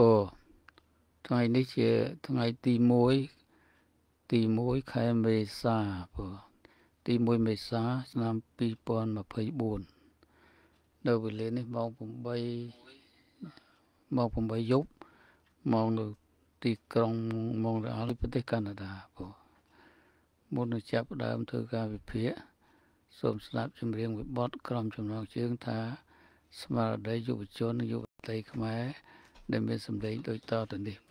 ថ្ងៃនេះជាថ្ងៃទី1 ខែមេសាទី1មេសាឆ្នាំ2024នៅវេលានេះម៉ោង8យប់ម៉ោងនៅទីក្រុងម៉ុងរ៉ាអល់ប្រទេសកាណាដាមុននឹងចាប់ផ្ដើមធ្វើការវិភាគសូមស្ដាប់ចម្រៀងមួយបទក្រុមចំណងជើងថាស្មារតីយុវជនយុវតីខ្មែរដែលមានសម្លេងដូចតទៅនេះ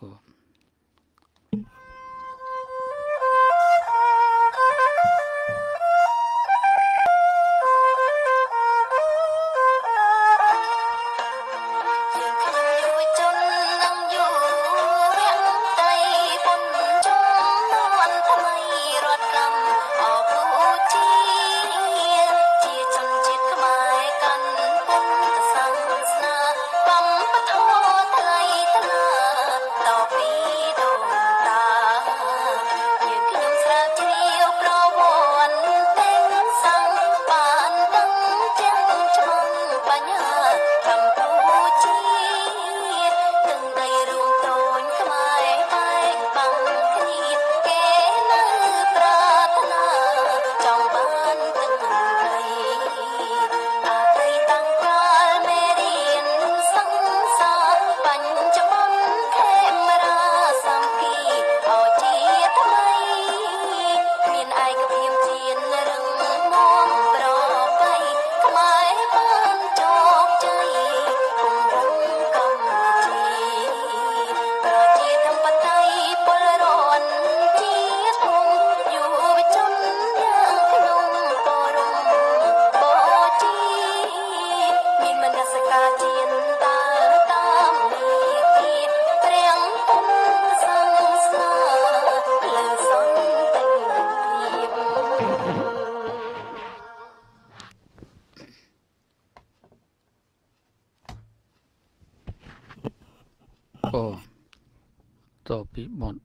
តពីបទ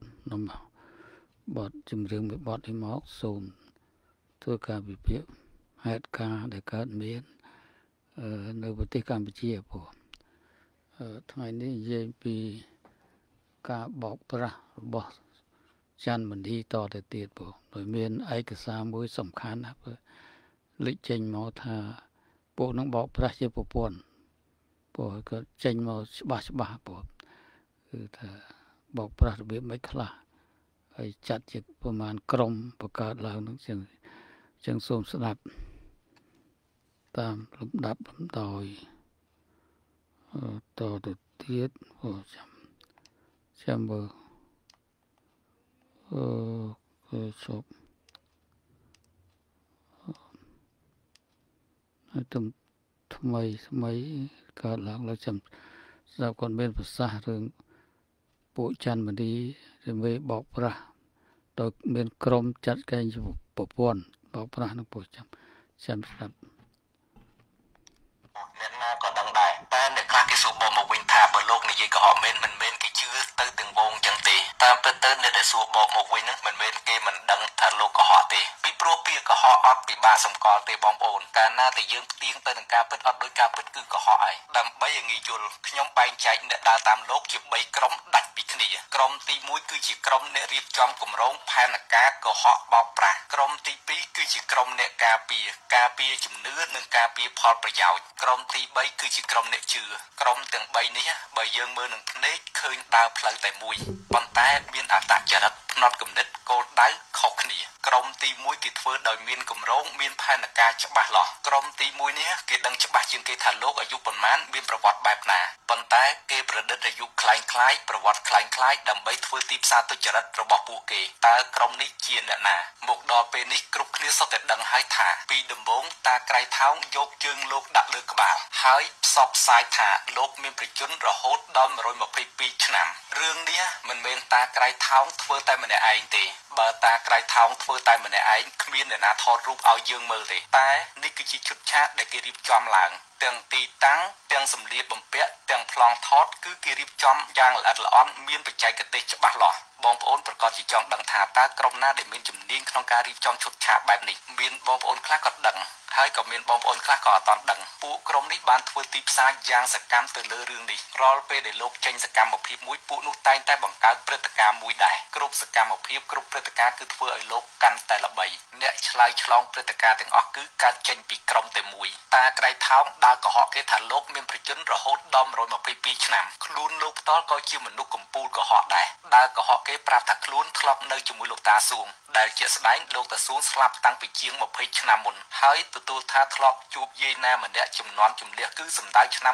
ចម្រៀងមួយបទនេះមកសូមធ្វើការវិភាគហេតុការណ៍ដែលកើតមាននៅប្រទេសកម្ពុជាថ្ងៃនេះនិយាយពីការបោកប្រាស់របស់ច័ន្ទមនីតទៅទៀតដោយមានឯកសារមួយសំខាន់ណាលេចចេញមកថាពួកនឹងបោកប្រាស់ជាប្រព័ន្ធក៏ចេញមកច្បាស់គឺថាបោកប្រាស់របៀបមិនខ្លះហើយចាត់ជាប្រមាណក្រុមបង្កើតឡើងនឹងចឹងសូមស្ដាប់តាមលំដាប់លំដោយតទៅទៀតចាំមើលគឺជប់ហើយថ្មីកើតឡើងแล้วចាំស្ដាប់គាត់មានប្រសាសន៍រឿងពួកច័ន្ទមនីឬមេបោកប្រាស់ដោយមានក្រុមចាត់កែងប្រព័ន្ធបោកប្រាស់នឹងពួកចាំស្ដាប់អ្នកណាក៏ដឹងដែរតែអ្នកខ្លះគេសួរបងមកវិញថាបើលោកនិយាយកុហកមិនមែនគេជឿទៅទាំងវងចឹងទេតាមពិតទៅអ្នកដែលសួរបងមកវិញហ្នឹងមិនមែនគេមិនដឹងថាលោកកុហកទេពីព្រោះពាក្យកុហកអត់ពិបាកសម្គាល់ទេបងប្អូនកាលណាតែយើងផ្ទៀងទៅនឹងការពិតអត់ដោយការពិតគឺកុហកហើយដើម្បីឲ្យងាយយល់ខ្ញុំបែងចែកអ្នកដើរតាមលោកជា3ក្រុមដាច់ពីគ្នាក្រុមទី1គឺជាក្រុមអ្នករៀបចំគម្រោងផែនការកុហកបោកប្រាស់ក្រុមទី2គឺជាក្រុមអ្នកការពារជំនឿនិងការពារផលប្រយោជន៍ក្រុមទី3គឺជាក្រុមអ្នកជឿក្រុមទាំង3នេះបើយើងមើលនឹងភ្នែកឃើញដើរផ្លូវតែមួយប៉ុន្តែមានអត្តចរិតផ្នត់គំនិតគោលដៅខុសគ្នាក្រុមទី1គេធ្វើដោយមានគម្រោងមានផែនការច្បាស់លាស់ក្រុមទី1នេះគេដឹងច្បាស់ជាងគេថាលោកអាយុប៉ុន្មានមានប្រវត្តិបែបណាប៉ុន្តែគេប្រឌិតអាយុคล้ายប្រវត្តិคล้ายដើម្បីធ្វើទីផ្សារទុច្ចរិតរបស់ពួកគេតើក្រុមនេះជាអ្នកណាមកដល់ពេលនេះគ្រប់គ្នាសុទ្ធតែដឹងហើយថាពីដំបូងតាក្រៃថោងយកជើងលោកដាក់លើក្បាលហើយផ្សព្វផ្សាយថាលោកមានប្រជញ្ញរហូតដល់122ឆ្នាំរឿងនេះមិនមែនតាក្រៃថោងធ្វើតែម្នាក់ឯងទេបើតាក្រៃថោងធ្វើតែម្នាក់ឯងគ្មានអ្នកណាថតរូបឲ្យយើងមើលទេតែនេះគឺជាឈុតឆាកដែលគេរៀបចំឡើងទាំងទីតាំងទាំងសម្លៀកបំពាក់ទាំងប្លង់ថតគឺគេរៀបចំយ៉ាងល្អិតល្អន់មានបច្ចេកទេសច្បាស់លាស់បងប្អូនប្រកាសជាចង់ដឹងថាតើក្រុមណាដែលមានជំនាញក្នុងការរៀបចំឈុតឆាកបែបនេះមានបងប្អូនខ្លះក៏ដឹងហហើយក៏មានបងប្អូនខ្លះក៏អត់ដឹងពួកក្រុមនេះបានធ្វើទីផ្សារយ៉ាងសកម្មទៅលើរឿងនេះរាល់ពេលដែលលោកចេញសកម្មភាពមួយពួកនោះតែងតែបង្កើតព្រឹត្តិការណ៍មួយដែរគ្រប់សកម្មភាពគ្រប់ព្រឹត្តិការណ៍គឺធ្វើឲ្យលោកកាន់តែល្បីអ្នកឆ្លើយឆ្លងព្រឹត្តិការណ៍ទាំងអស់គឺកើតចេញពីក្រុមតែមួយតាក្រៃថោងដើរកុហកគេថាលោកមានប្រជជនរហូតដល់122ឆ្នាំខ្លួនលោកផ្ទាល់ក៏ជាមនុស្សកំពូលកុហកដែរដើរកុហកគេប្រាប់ថាខ្លួនធ្លាប់នៅជាមួយលោកតាសួងដែលជាស្ដែងលោកតាសួងស្លាប់តាំងពីជាង20ឆ្នាំមុនហើយទទួលថាធ្លាប់ជួបយាយណាម្នាក់ចំនួនជំនះគឺសម្ដៅឆ្នាំ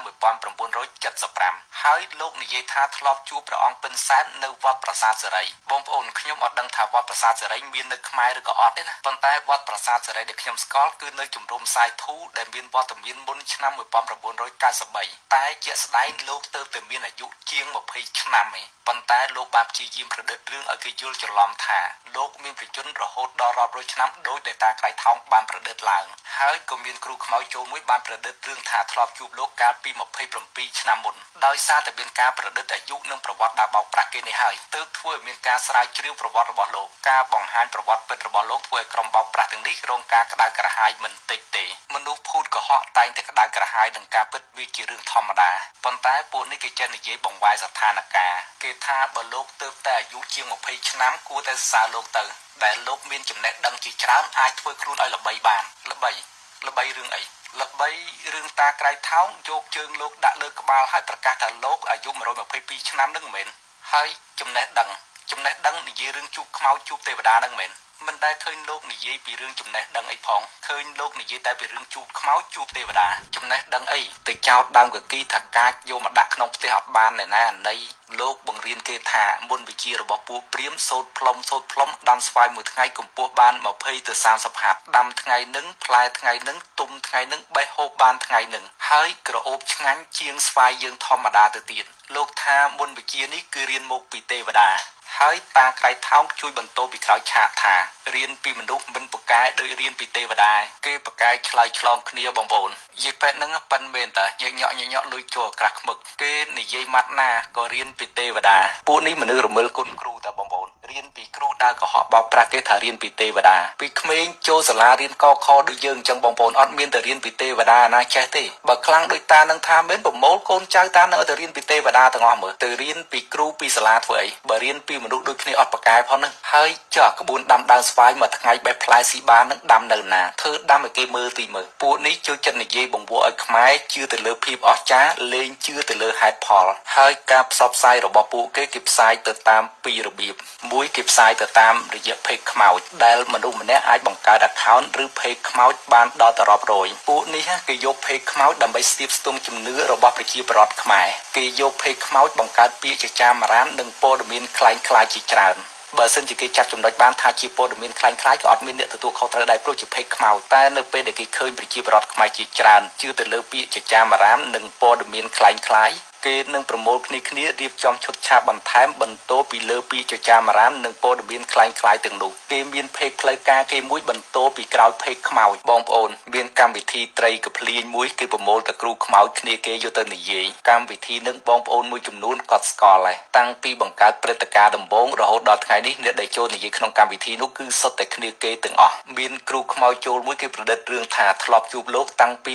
1975ហើយលោកនិយាយថាធ្លាប់ជួបព្រះអង្គពិនសែននៅវត្តប្រាសាទសេរីបងប្អូនខ្ញុំអត់ដឹងថាវត្តប្រាសាទសេរីមាននៅខ្មែរឬក៏អត់ទេណាប៉ុន្តែវត្តប្រាសាទសេរីដែលខ្ញុំស្គាល់គឺនៅជំរំសាយធូដែលមានវត្តមានមុនឆ្នាំ1993តែជាស្ដែងលោកទៅតែមានអាយុជាង20ឆ្នាំឯងប៉ុន្តែលោកបានព្យាយាមប្រឌិតរឿងឲ្យគេយល់ច្រឡំថាលោកមានប្រជជនរហូតដល់រាប់រយឆ្នាំដោយដែលតាក្រៃថោងបានប្រឌិតឡើងហើយក៏មានគ្រូខ្មោចចូលមួយបានប្រឌិតរឿងថាធ្លាប់ជួបលោកកាលពី27ឆ្នាំមុនដោយសារតែមានការប្រឌិតអាយុនិងប្រវត្តិដើរបោកប្រាស់គេនេះហើយទើបធ្វើឲ្យមានការស្រាវជ្រាវប្រវត្តិរបស់លោកការបង្ហាញប្រវត្តិពិតរបស់លោកធ្វើឲ្យក្រុមបោកប្រាស់ទាំងនេះរងការក្តៅក្រហាយមិនតិចទេមនុស្សភូតកុហកតែងតែក្តៅក្រហាយនឹងការពិតវាជារឿងធម្មតាប៉ុន្តែពួកនេះគេចេះនិយាយបង្វែរស្ថានភាពគេថាបើលោកទើបតែអាយុជាង20ឆ្នាំគួរតែសរសើរលោកទៅដែលលោកមានចំណេះដឹងជាច្រើនអាចធ្វើខ្លួនឲ្យល្បីបានល្បីរឿងអីល្បីរឿងតាក្រៃថោងយកជើងលោកដាក់លើក្បាលហើយប្រកាសថាលោកអាយុ122ឆ្នាំនឹងមិនមែនហើយចំណេះដឹងនិយាយរឿងជួបខ្មោចជួបទេវតានឹងមិនមែនមិនដែលឃើញលោកនិយាយពីរឿងចំណេះដឹងអីផងឃើញលោកនិយាយតែពីរឿងជួបខ្មោចជួបទេវតាចំណេះដឹងអីទៅចោតដើមកគីថាកាចយកមកដាក់ក្នុងផ្ទះអត់បានណែណាណីលោកបង្រៀនគេថាមុនវិជារបស់ពួកព្រាហ្មណ៍សូត្រផ្លុំដាំស្វាយមួយថ្ងៃកម្ពស់បាន20ទៅ30ហាត់ដាំថ្ងៃនឹងផ្លែថ្ងៃនឹងទុំថ្ងៃនឹងបេះហូបបានថ្ងៃនឹងហើយក្រអូបឆ្ងាញ់ជាងស្វាយយើងធម្មតាទៅទៀតលោកថាមុនវិជានេះគឺរៀនមកពីទេវតាហើយតាក្រៃថោងជួយបន្តពីក្រោយឆាកថារៀនពីមនុស្សមិនប្រកែដោយរៀនពីទេវតាគេប្រកែឆ្លើយឆ្លងគ្នាបងប្អូននិយាយពេទ្យហ្នឹងប៉ិនមែនតាញញក់លុយចូលក្រាស់ខ្មឹកគេនិយាយម៉ាត់ណាក៏រៀនពីទេវតាពួកនេះមនុស្សរមិលគុណគ្រូតាបងប្អូនរៀនពីគ្រូដើរកុហកបោកប្រាស់គេថារៀនពីទេវតាពីក្មេងចូលសាលារៀនកខដូចយើងអញ្ចឹងបងប្អូនអត់មានតែរៀនពីទេវតាណាចេះទេបើខ្លាំងដូចតានឹងថាមែនប្រមូលកូនចៅតានឹងទៅរៀនពីទេវតាទាំងអស់មើលទៅរៀនពីគ្រូពីសាលាធ្វើអីបើរៀនពីមនុស្សដូចគ្នាអត់ប្រកែផងហ្នឹងហើយចុះក្បួនដាំដើមស្វាយមួយថ្ងៃបេះផ្លែស៊ីបាននឹងដាំនៅណាធ្វើដាំឲ្យគេមើលទីមើលពួកនេះចូលចិត្តនិយាយបង្វក់ឲ្យខ្មែរជឿទៅលើភាពអស្ចារ្យលេងជឿទៅលើហេតុផលហើយការផ្សព្វផ្សាយរបស់ពួកគេផ្សាយទៅតាមពីររបៀបមួយគេផ្សាយទៅតាមរយៈเพจខ្មោចដែលមនុស្សម្នាក់អាចបង្កើត account ឬ page ខ្មោចបានដល់ទៅរាប់រយពួកនេះគេយក page ខ្មោចដើម្បីស្ទាបស្ទង់ជំនឿរបស់ប្រជាពលរដ្ឋខ្មែរគេយក page ខ្មោចបង្កើតពាក្យចចាមអារាមនិងព័ត៌មានคล้ายៗជាច្រើនបើសិនជាគេចាត់ចំណុចបានថាជាព័ត៌មានคล้ายៗក៏អត់មានអ្នកទទួលខុសត្រូវដែរព្រោះជា page ខ្មោចតែនៅពេលដែលគេឃើញប្រជាពលរដ្ឋខ្មែរជាច្រើនជឿទៅលើពាក្យចចាមអារាមនិងព័ត៌មានคล้ายៗគេនឹងប្រមូលគ្នារៀបចំឈុតឆាកបន្ថែមបន្តពីលើពាក្យចចាមអារាមនិងព័ត៌មានคล้ายៗទាំងនោះគេមានเพจផ្លូវការគេមួយបន្តពីក្រោយเพจខ្មោចបងប្អូនមានកម្មវិធីត្រីកភ្លៀងមួយគេប្រមូលតែគ្រូខ្មោចគ្នាគេយកទៅនិយាយកម្មវិធីនឹងបងប្អូនមួយចំនួនក៏ស្គាល់ដែរតាំងពីបង្កើតព្រឹត្តិការណ៍ដំបូងរហូតដល់ថ្ងៃនេះអ្នកដែលចូលនិយាយក្នុងកម្មវិធីនោះគឺសុទ្ធតែគ្នាគេទាំងអស់មានគ្រូខ្មោចចូលមួយគេប្រឌិតរឿងថាធ្លាប់ជួបលោកតាំងពី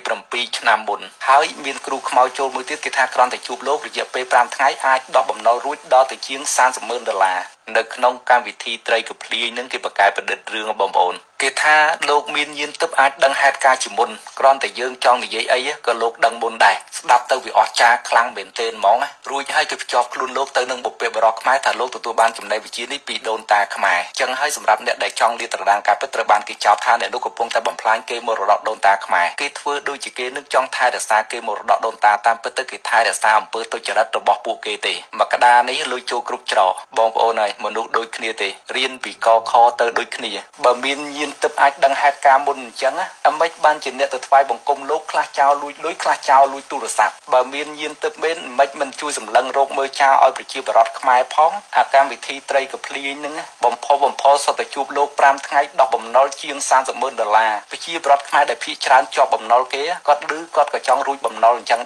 27ឆ្នាំមុនហើយមានគ្រូខ្មោចចូលមួយទៀតគេថាគ្រាន់តែជួបលោករយៈពេល5ថ្ងៃអាចដោះបំណុលរួចដល់ទៅជាង$30,000នៅក្នុងកម្មវិធីត្រីកភ្លៀងនឹងគេបង្កើតប្រឌិតរឿងបងប្អូនគេថាលោកមានយានទិព្វអាចដឹងហេតុការណ៍ជាមុនគ្រាន់តែយើងចង់និយាយអីក៏លោកដឹងមុនដែរស្ដាប់ទៅវាអស្ចារ្យខ្លាំងមែនទែនហ្មងរួចហើយគេភ្ជាប់ខ្លួនលោកទៅនឹងបុព្វបុរសខ្មែរថាលោកទទួលបានចំណេះវិជ្ជានេះពីដូនតាខ្មែរចឹងហើយសម្រាប់អ្នកដែលចង់លាតត្រដាងការពិតត្រូវបានគេចោទថាអ្នកនោះកំពុងតែបំផ្លាញគេមរតកដូនតាខ្មែរគេធ្វើដូចជាគេនឹងចង់ថែរក្សាគេមរតកដូនតាតាមពិតទៅគេថែរក្សាអំពើទុច្ចរិតរបស់ពួកគេទេមកក្តារនេះលុយចូលគ្រប់ច្រកបងប្អូនហើយមនុស្សដូចគ្នាទេរៀនពីកខទៅដូចគ្នាបើមានយានទិព្វអាចដឹងហេតុការណ៍មុនអញ្ចឹងអ្មេចបានជាអ្នកទៅថ្វាយបង្គំលោកខ្លះចោលលួចលុយខ្លះចោលលួចទូរស័ព្ទបើមានយានទិព្វមែនមិនជួយសម្លឹងរោគមើលចោលឲ្យប្រជាពលរដ្ឋខ្មែរផងអាកម្មវិធីត្រីកភ្លៀងហ្នឹងបំផុសសុទ្ធតែជួបលោក5ថ្ងៃដោះបំណុលជាង$30,000ប្រជាពលរដ្ឋខ្មែរដែលភ័យច្រើនជាប់បំណុលគេគាត់ឮគាត់ក៏ចង់រួចបំណុលអញ្ចឹងដែរ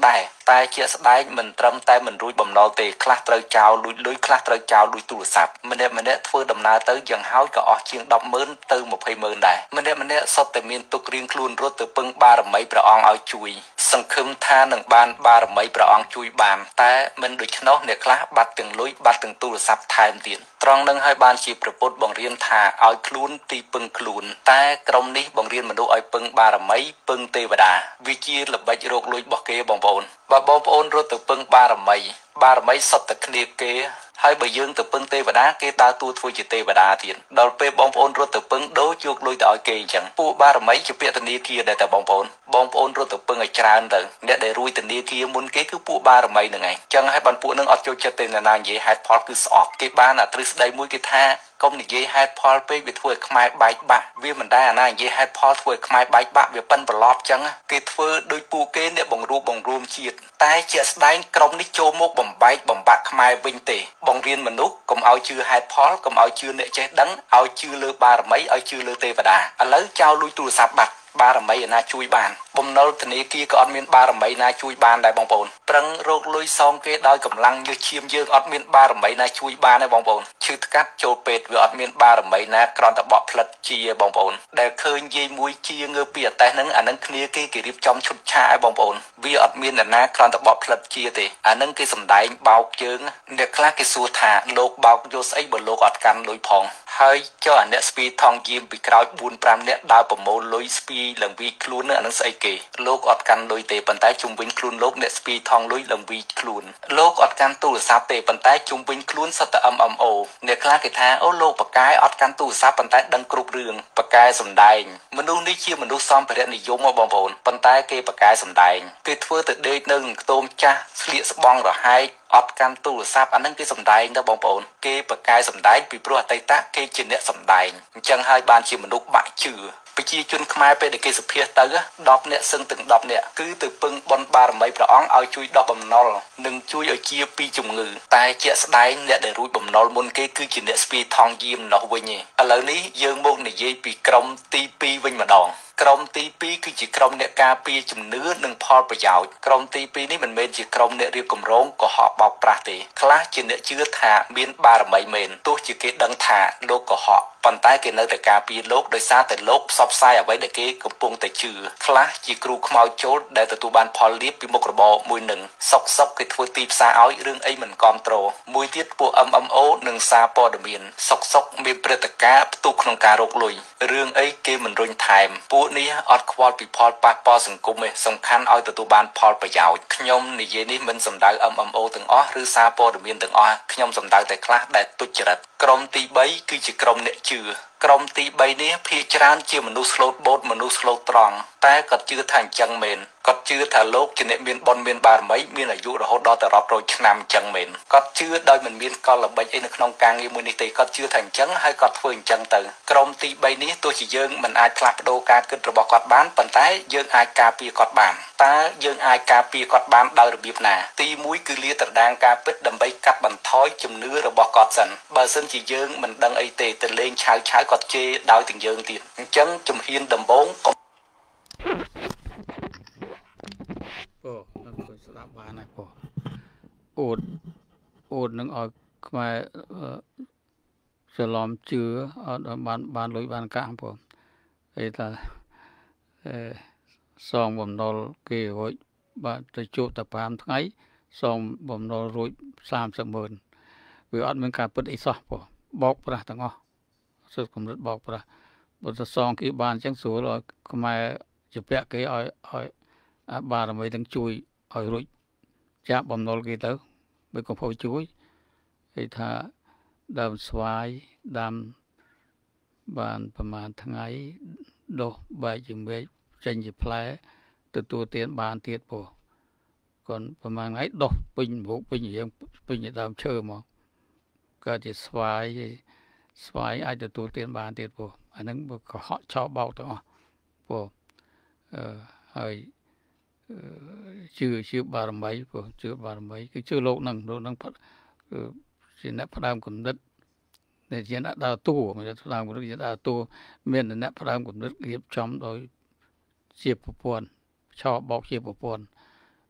តែជាក់ស្ដែងមិនត្រឹមតែមិនរួចបំណុលទេខ្លះត្រូវចោលលួចលុយខ្លះត្រូវចោលលួចទូរស័ព្ទម្នាក់ធ្វើដំណើរទៅយ៉ាងហោចក៏អស់ជាង 10,000 ទៅ 20,000 ដែរម្នាក់សុទ្ធតែមានទុករៀងខ្លួនរត់ទៅពឹងបារមីព្រះអង្គឲ្យជួយសង្ឃឹមថានឹងបានបារមីព្រះអង្គជួយបានតែមិនដូច្នោះអ្នកខ្លះបាត់ទាំងលុយបាត់ទាំងទូរស័ព្ទថែមទៀតត្រង់នឹងហើយបានជាព្រះពុទ្ធបង្រៀនថាឲ្យខ្លួនទីពឹងខ្លួនតែក្រុមនេះបង្រៀនមនុស្សឲ្យពឹងបារមីពឹងទេវតាវាជាល្បិចរកលុយរបស់គេបងប្អូនបើបងប្អូនរត់ទៅពឹងបារមីសុទ្ធតែគ្នាគេហើយបើយើងទៅពឹងទេវតាគេដើរតួធ្វើជាទេវតាទៀតដល់ពេលបងប្អូនរត់ទៅពឹងដូចយកលុយទៅឲ្យគេអញ្ចឹងពួកបារមីជាពាក្យធនាគារដែរតែបងប្អូនរត់ទៅពឹងឲ្យច្រើនទៅអ្នកដែលរួយធនាគារមុនគេគឺពួកបារមីហ្នឹងឯងអញ្ចឹងហើយបានពួកនឹងអត់ចូលចិត្តទេណានិយាយហេតុផលគឺស្អប់គេបានអាទ្រឹស្ដីមួយគេថាកុំនិយាយហេតុផលពេកវាធ្វើឲ្យខ្មែរបែកបាក់វាមិនដែរអាណានិយាយហេតុផលធ្វើឲ្យខ្មែរបែកបាក់វាប៉ិនប្រឡប់អញ្ចឹងគេធ្វើដោយពួកគេអ្នកបង្រួមជាតិតែជាក់ស្ដែងក្រុមនេះចូលមកបំបែកបំបាក់ខ្មែរវិញទេបង្រៀនមនុស្សកុំឲ្យជឿហេតុផលកុំឲ្យជឿអ្នកចេះដឹងឲ្យជឿលើបារមីឲ្យជឿលើទេវតាឥឡូវចោលលួចទូរស័ព្ទបាត់បារមីឯណាជួយបានបំណុលធនាគារក៏អត់មានបារមីណាជួយបានដែរបងប្អូនប្រឹងរកលុយសងគេដោយកម្លាំងញើសឈាមយើងអត់មានបារមីណាជួយបានទេបងប្អូនឈឺថ្កាត់ចូលពេទ្យវាអត់មានបារមីណាគ្រាន់តែបក់ផ្លិតជាបងប្អូនដែលឃើញយាយមួយជាងើពីអតេះហ្នឹងអាហ្នឹងគ្នាគេរៀបចំឈុតឆាកឲ្យបងប្អូនវាអត់មានអ្នកណាគ្រាន់តែបក់ផ្លិតជាទេអាហ្នឹងគេសំដែងបោកជើងអ្នកខ្លះគេសួរថាលោកបោកយកស្អីបើលោកអត់កាន់លុយផងហើយចុះអាអ្នកស្ពីថងយាមពីក្រោយ 4-5 នាក់ដើរប្រមូលលុយស្ពីឡើងវីខ្លួននឹងអានឹងស្អីគេលោកអត់កាន់លុយទេប៉ុន្តែជុំវិញខ្លួនលោកអ្នកស្ពីថងលុយឡើងវីខ្លួនលោកអត់កាន់ទូរស័ព្ទទេប៉ុន្តែជុំវិញខ្លួនសុទ្ធតែ MMO អ្នកខ្លះគេថាអូលោកបកែអត់កាន់ទូរស័ព្ទប៉ុន្តែដឹងគ្រប់រឿងបកែសំដែងមនុស្សនេះជាមនុស្សសម្ភារៈនិយមមកបងប្អូនប៉ុន្តែគេបកែសំដែងគេធ្វើទៅដេកនៅខ្ទមចាស់ស្លៀកស្បង់រហែកអត់កាន់ទូរស័ព្ទអានឹងគេសំដែងទៅបងប្អូនគេបកកែសំដែងពីព្រោះអតីតគេជាអ្នកសំដែងអញ្ចឹងហើយបានជាមនុស្សបាក់ជឿប្រជាជនខ្មែរពេលដែលគេសុភាទៅ10នាក់សឹងទាំង10នាក់គឺទៅពឹងបុណ្យបារមីព្រះអង្គឲ្យជួយដោះបំណុលនិងជួយឲ្យជាពីជំងឺតែជាក់ស្ដែងអ្នកដែលរួចបំណុលមុនគេគឺជាអ្នកស្ពាយថងយាមនោះវិញឯងឥឡូវនេះយើងមកនិយាយពីក្រុមទី2វិញម្ដងក្រុមទី2គឺជាក្រុមអ្នកការពារជំនឿនិងផលប្រយោជន៍ក្រុមទី2នេះមិនមែនជាក្រុមអ្នករៀបគម្រោងកុហកបោកប្រាស់ទេខ្លះជាអ្នកជឿថាមានបារមីមែនទោះជាគេដឹងថាលោកកុហកប៉ុន្តែគេនៅតែការពារលោកដោយសារតែលោកផ្សព្វផ្សាយអ្វីដែលគេកំពុងតែជឿខ្លះជាគ្រូខ្មោចចូលដែលទទួលបានផលលាភពីមុខរបរមួយនឹងសុកគេធ្វើទីផ្សារឲ្យរឿងអីមិនគ្រប់គ្រងមួយទៀតពួក MMO និងសារព័ត៌មានសុកមានព្រឹត្តិការណ៍ផ្ទុះក្នុងការរកលុយរឿងអីគេមិនរុញថែមពួកនេះអត់ខ្វល់ពីផលប៉ះពាល់សង្គមទេសំខាន់ឲ្យទទួលបានផលប្រយោជន៍ខ្ញុំនិយាយនេះមិនសំដៅ MMO ទាំងអស់ឬសារព័ត៌មានទាំងអស់ខ្ញុំសំដៅតែខ្លះដែលទុច្ចរិតក្រុមទី3គឺជាក្រុមអ្នកជឿក្រុមទី3នេះភាគច្រើនជាមនុស្សស្លូតបូតមនុស្សស្លូតត្រង់តែគាត់ជឿថាអញ្ចឹងមែនគាត់ជឿថាលោកជាអ្នកមានបុណ្យមានបារមីមានអាយុរហូតដល់ទៅរាប់រយឆ្នាំអញ្ចឹងមែនគាត់ជឿដោយមិនមានកលល្បិចអីនៅក្នុងការងារមួយនេះទេគាត់ជឿថាអញ្ចឹងហើយគាត់ធ្វើអញ្ចឹងទៅក្រុមទី3នេះទោះជាយើងមិនអាចផ្លាស់ប្ដូរការគិតរបស់គាត់បានប៉ុន្តែយើងអាចការពារគាត់បានតើយើងអាចការពារគាត់បានដោយរបៀបណាទី1គឺលាតត្រដាងការពិតដើម្បីកាត់បន្ថយជំនឿរបស់គាត់សិនបើសិនជាយើងមិនដឹងអីទេទៅលេងឆៅគាត់ជេរដោយទាំងយើងទៀតអញ្ចឹងជំហានដំបូងនឹងគួរស្ដាប់បានហើយអូននឹងឲ្យខ្មែរច្រឡំជឿអត់បានលុយបានកាក់បងអីថាសងបំណុលគេរួចបាទទៅជួបតែ5ថ្ងៃសងបំណុលរួច30,000វាអត់មានការពិតអីសោះបងបោកប្រាស់ទាំងអស់សុទ្ធកម្រិតបោកប្រាស់បើទៅសងគេបានអញ្ចឹងស្រួលឲ្យខ្មែរជាពាក់គេឲ្យបារមីទាំងជួយឲ្យរួចចាប់បំណុលគេទៅបើកំពុងជួយគេថាដើមស្វាយដាំបានប្រហែលថ្ងៃដុះបែកជាមែកចេញជាផ្លែទទួលទានបានទៀតពោះcòn ប្រហែលថ្ងៃដុះពេញមុខពេញរៀងពេញដើមឈើមកកើតជាស្វាយអាចទទួលទានបានទៀតពោះអាហ្នឹងវាកុហកឆោបបោកទាំងអស់ពោះហើយជឿបារមីពោះជឿបារមីគឺជឿលោកនឹងគឺជាអ្នកផ្ដើមគំនិតដែលជាអ្នកដើរតួមានផ្ដើមគំនិតជាដើរតួមានអ្នកផ្ដើមគំនិតរៀបចំដោយជាប្រព័ន្ធឆោបបោកជាប្រព័ន្ធ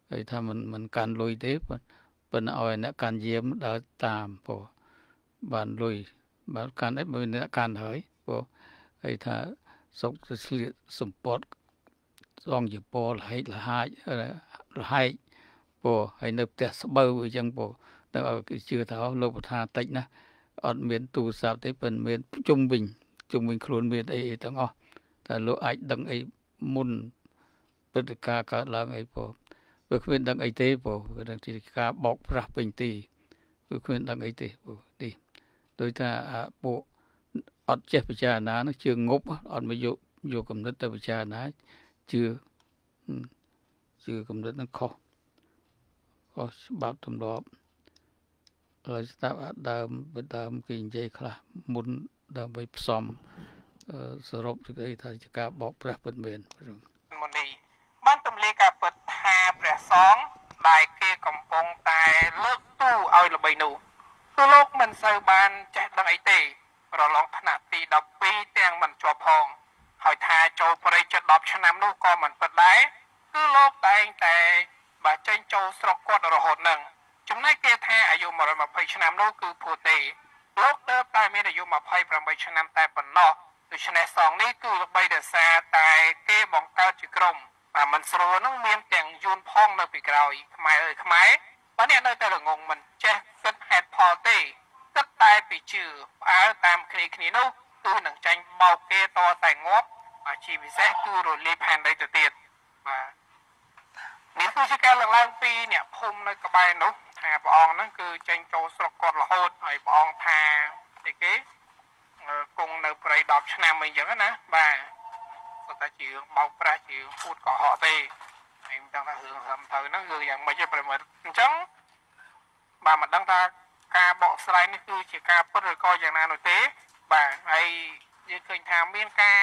ហើយថាមិនកាន់លុយទេប៉ុន្តែឲ្យអ្នកកាន់យាមដើរតាមព្រោះបានលុយបានកាន់អីមិនអ្នកកាន់ហើយព្រោះហើយថាសុកទៅស្លៀកសម្ពត់សងជាពណ៌លហែកលហាចលហែកព្រោះហើយនៅផ្ទះស្បូវអញ្ចឹងព្រោះទៅឲ្យគេជឿថាលោកប្រធានតិចណាអត់មានទូរស័ព្ទទេប៉ុន្តែមានជុំវិញខ្លួនមានអីទាំងអស់តែលោកអាចដឹងអីមុនព្រឹត្តិការណ៍កើតឡើងអីព្រោះវាគ្មានដឹងអីទេព្រោះវាដឹងជាការបោកប្រាស់ពេញទីវាគ្មានដឹងអីទេព្រោះនេះដោយថាពួកអត់ចេះពិចារណានឹងជឿងប់អត់មកយកកំណត់ទៅពិចារណាជឿកំណត់នឹងខុសច្បាប់ទម្លាប់ហើយស្ដាប់ដើមគេនិយាយខ្លះមុនដើម្បីផ្សំសរុបទៅថាជាការបោកប្រាស់ពិតមែនមុននេះបានទម្លាយការពិតថាព្រះសង្ឃដែលគេកំពុងតែលើកទូឲ្យល្បីនោះគឺលោកមិនសូវបានចេះដឹងអីទេរលងថ្នាក់ទី12ទាំងមិនជាប់ផងហើយថាចូលប្រៃជិត10ឆ្នាំនោះក៏មិនពិតដែរគឺលោកតែងតែបាទចេញចូលស្រុកគាត់រហូតនឹងចំណែកគេថាអាយុ120ឆ្នាំនោះគឺភូតទេលោកទើបតែមានអាយុ28ឆ្នាំតែប៉ុណ្ណោះដូច្នេះសងនេះគឺល្បីដោយសារតែគេបង្កើតជាក្រុមបាទមិនស្រួលនឹងមានទាំងយួនផងនៅពីក្រោយខ្មែរអើយខ្មែរបាទអ្នកនៅតែរងងមិនចេះគិតហេតុផលទេគិតតែពីជឿផ្អើលតាមគ្នានោះគឺនឹងចាញ់បោកគេតតែងាប់បាទជាពិសេសគឺរលាយផែនដីទៅទៀតបាទនេះគឺជាការលើកឡើងពីអ្នកភូមិនៅក្បែរនោះថាព្រះអង្គហ្នឹងគឺចេញចូលស្រុកគាត់រហូតហើយព្រះអង្គថាអីគេគង់នៅព្រៃ10ឆ្នាំអីចឹងណាបាទគាត់តែជាបោកប្រាស់ជាពូតកុហកទេហើយមិនដឹងថារឿងហឹមទៅហ្នឹងគឺយ៉ាងម៉េចទេប្រិមិត្តអញ្ចឹងបាទមិនដឹងថាការបកស្រាយនេះគឺជាការពិតឬក៏យ៉ាងណានោះទេបាទហើយយើងឃើញថាមានការ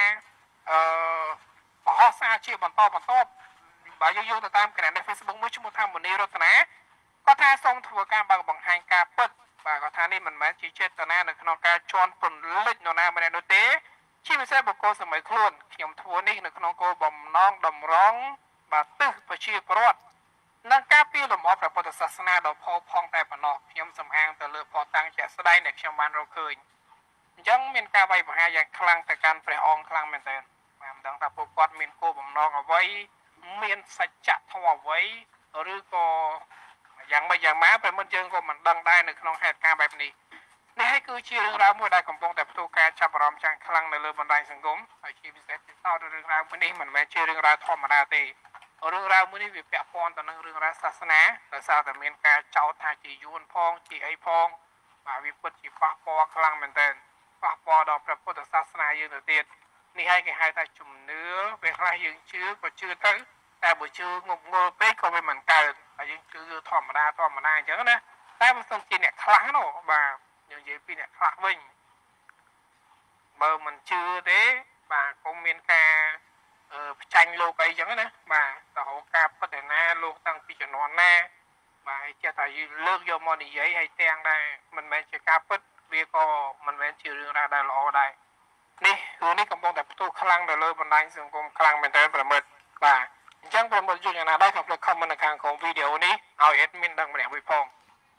បង្ហោះសារជាបន្តបាទយើងយកទៅតាមក្រែន Facebook មួយឈ្មោះថាមនីរតនាគាត់ថាសូមធ្វើការបើកបង្ហាញការពិតបាទគាត់ថានេះមិនមែនជាចេតនានៅក្នុងការជន់ពន្លិចនរណាម្នាក់នោះទេជាពិសេសបុគ្គលសម័យខ្លួនខ្ញុំធ្វើនេះនៅក្នុងគោលបំណងតម្រង់បាទទិសប្រជាពលរដ្ឋនិងការពីលំអព្រះពុទ្ធសាសនាដ៏ផូរផង់តែប៉ុណ្ណោះខ្ញុំសំអាងទៅលើផតាំងជាក់ស្ដែងដែលខ្ញុំបានរកឃើញអញ្ចឹងមានការវាយប្រហារយ៉ាងខ្លាំងទៅកាន់ព្រះអង្គខ្លាំងមែនទែនបាទមិនដឹងថាពួកគាត់មានគោលបំណងអ្វីមានសច្ចធម៌អ្វីឬក៏យ៉ាងម៉េចយ៉ាងម៉ាព្រមយើងក៏មិនដឹងដែរនៅក្នុងហេតុការណ៍បែបនេះនេះហើយគឺជារឿងរ៉ាវមួយដែលកំពុងតែផ្ទុះការចាប់អារម្មណ៍យ៉ាងខ្លាំងនៅលើបណ្ដាញសង្គមហើយជាពិសេសទីសោតរឿងរ៉ាវមួយនេះមិនមែនជារឿងរ៉ាវធម្មតាទេរឿងរ៉ាវមួយនេះវាពាក់ព័ន្ធទៅនឹងរឿងរ៉ាវសាសនាដោយសារតែមានការចោទថាជាយួនផងជាអីផងបាទវាពិតជាប៉ះពាល់ខ្លាំងមែនទែនប៉ះពាល់ដល់ព្រះពុទ្ធសាសនាយើងទៅទៀតនេះហើយគេហៅថាជំនឿពេលខ្លះយើងជឿក៏ជឿទៅតែបើជឿងប់ងល់ពេកក៏វាមិនកើតហើយយើងជឿធម្មតាអញ្ចឹងណាតែមិនស្ទើរជាអ្នកខ្លះនោះបាទយើងនិយាយពីអ្នកខ្លះវិញបើមិនជឿទេបាទក៏មានការផ្ចាញ់លោកអីចឹងណាបាទទៅរកការពិតណាលោកតាំងពីជំនាន់ណាបាទចេះតែលើកយកមកនិយាយឲ្យទាំងដែរមិនមែនជាការពិតវាក៏មិនមែនជារឿងរ៉ាវដែលល្អដែរនេះរឿងនេះកំពុងតែផ្ទុះខ្លាំងទៅលើបណ្ដាញសង្គមខ្លាំងមែនទែនប្រមិត្តបាទអញ្ចឹងប្រមិត្តជួយយ៉ាងណាដែរកុំភ្លេច comment នៅខាងក្រោមវីដេអូនេះឲ្យ admin ដឹងម្នាក់មួយផង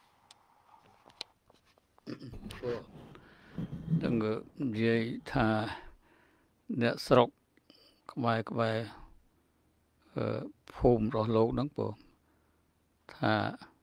ដឹងនិយាយថាអ្នកស្រុកក្បែរភូមិរបស់លោកហ្នឹងព្រោះថា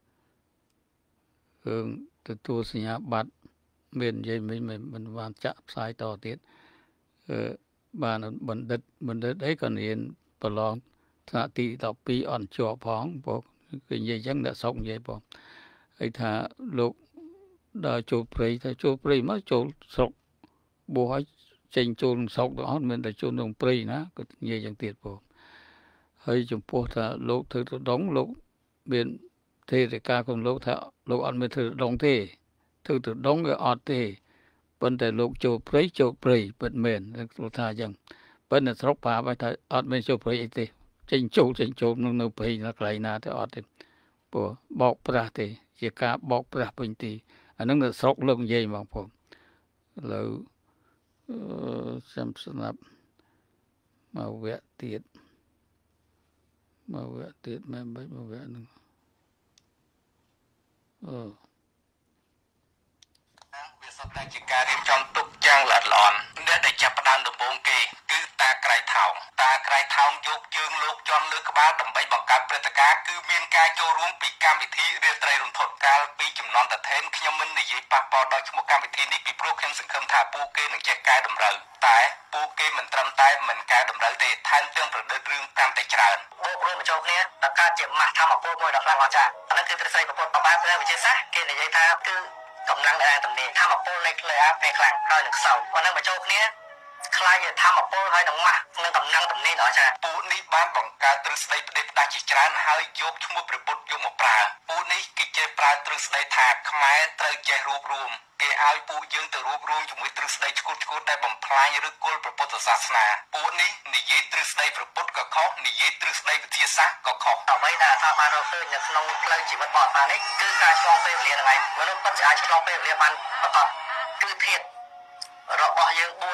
រឿងទទួលសញ្ញាបត្រមាននិយាយមិនបានចាក់ផ្សាយតទៀតបានបណ្ឌិតអីក៏រៀនប្រឡងថ្នាក់ទី12អត់ជាប់ផងព្រោះគេនិយាយអញ្ចឹងអ្នកស្រុកនិយាយផងហើយថាលោកដល់ចូលព្រៃមកចូលស្រុកបោះឲ្យចេញចូលស្រុកទាំងអស់មិនតែចូលក្នុងព្រៃណាក៏និយាយយ៉ាងទៀតព្រោះហើយចំពោះថាលោកធ្វើទៅដងលោកមានទេវតាក្នុងលោកថាលោកអត់មានធ្វើទៅដងទេធ្វើទៅដងវាអត់ទេប៉ុន្តែលោកចូលព្រៃពិតមែនគាត់ថាអញ្ចឹងប៉ុន្តែស្រុកប្រាប់ថាអត់មានចូលព្រៃអីទេចេញចូលនៅព្រៃណាកន្លែងណាទៅអត់ទេព្រោះបោកប្រាស់ទេជាការបោកប្រាស់ពេញទីអាហ្នឹងនៅស្រុកលោកនិយាយហ្មងផងឥឡូវខ្ញុំស្ដាប់មកវគ្គទៀតមកវគ្គទៀតមិនបាច់មកវគ្គហ្នឹងវាសុទ្ធតែជាការរៀបចំទុកយ៉ាងល្អិតល្អន់អ្នកដែលចាប់ផ្ដើមដំបូងគេគឺតាក្រៃថោងយកជើងលោកជន់លើក្បាលដើម្បីបង្កើតព្រឹត្តិការណ៍គឺមានការចូលរួមពីកម្មវិធីរាត្រីរន្ធត់កាលពីចំនួនតថេនខ្ញុំមិននិយាយប៉ះពាល់ដល់ឈ្មោះកម្មវិធីនេះពីព្រោះខ្ញុំសង្ឃឹមថាពួកគេនឹងចេះកែតម្រូវតែពួកគេមិនត្រឹមតែមិនកែតម្រូវទេថែមទាំងប្រឌិតរឿងតាមតែច្រើនបូករួមបញ្ចូលគ្នាបង្កើតជាម៉ាស់ធម្មពលមួយដ៏ខ្លាំងអស្ចារ្យអានេះគឺទ្រឹស្ដីប្រពុតបបាព្រះវិទ្យាសាស្ត្រគេនិយាយថាគឺកម្លាំងដែលតំណែងធម្មពលនៃក្លេអាពេលខ្លាំងហើយនឹងខ្សោយប៉ុណ្ណឹងបញ្ចូលគ្នាខ្លាយជាធម្មពលហើយនឹងម៉ាស់នឹងកម្លាំងតំណែងដ៏អស្ចារ្យពូនេះបានបង្កើតទ្រឹស្ដីផ្ដេសផ្ដាស់ជាច្រើនហើយយកឈ្មោះព្រះពុទ្ធយកមកប្រើពូនេះគេចេះប្រើទ្រឹស្ដីថាខ្មែរត្រូវចេះរួបរวมគេឲ្យពួកយើងទៅរួបរวมជាមួយទ្រឹស្ដីឈ្គត់ដែលបំផ្លាញឬគល់ព្រះពុទ្ធសាសនាពួកនេះនិយាយទ្រឹស្ដីព្រះពុទ្ធក៏ខុសនិយាយទ្រឹស្ដីវិទ្យាសាស្ត្រក៏ខុសអ្វីដែលថាបានរកឃើញនៅក្នុងផ្លូវជីវិតបរិបទនេះគឺការឆ្លងពេលវេលាហ្នឹងឯងមនុស្សពិតជាអាចឆ្លងពេលវេលាបានប្រកបគឺធាតុរបស់យើង4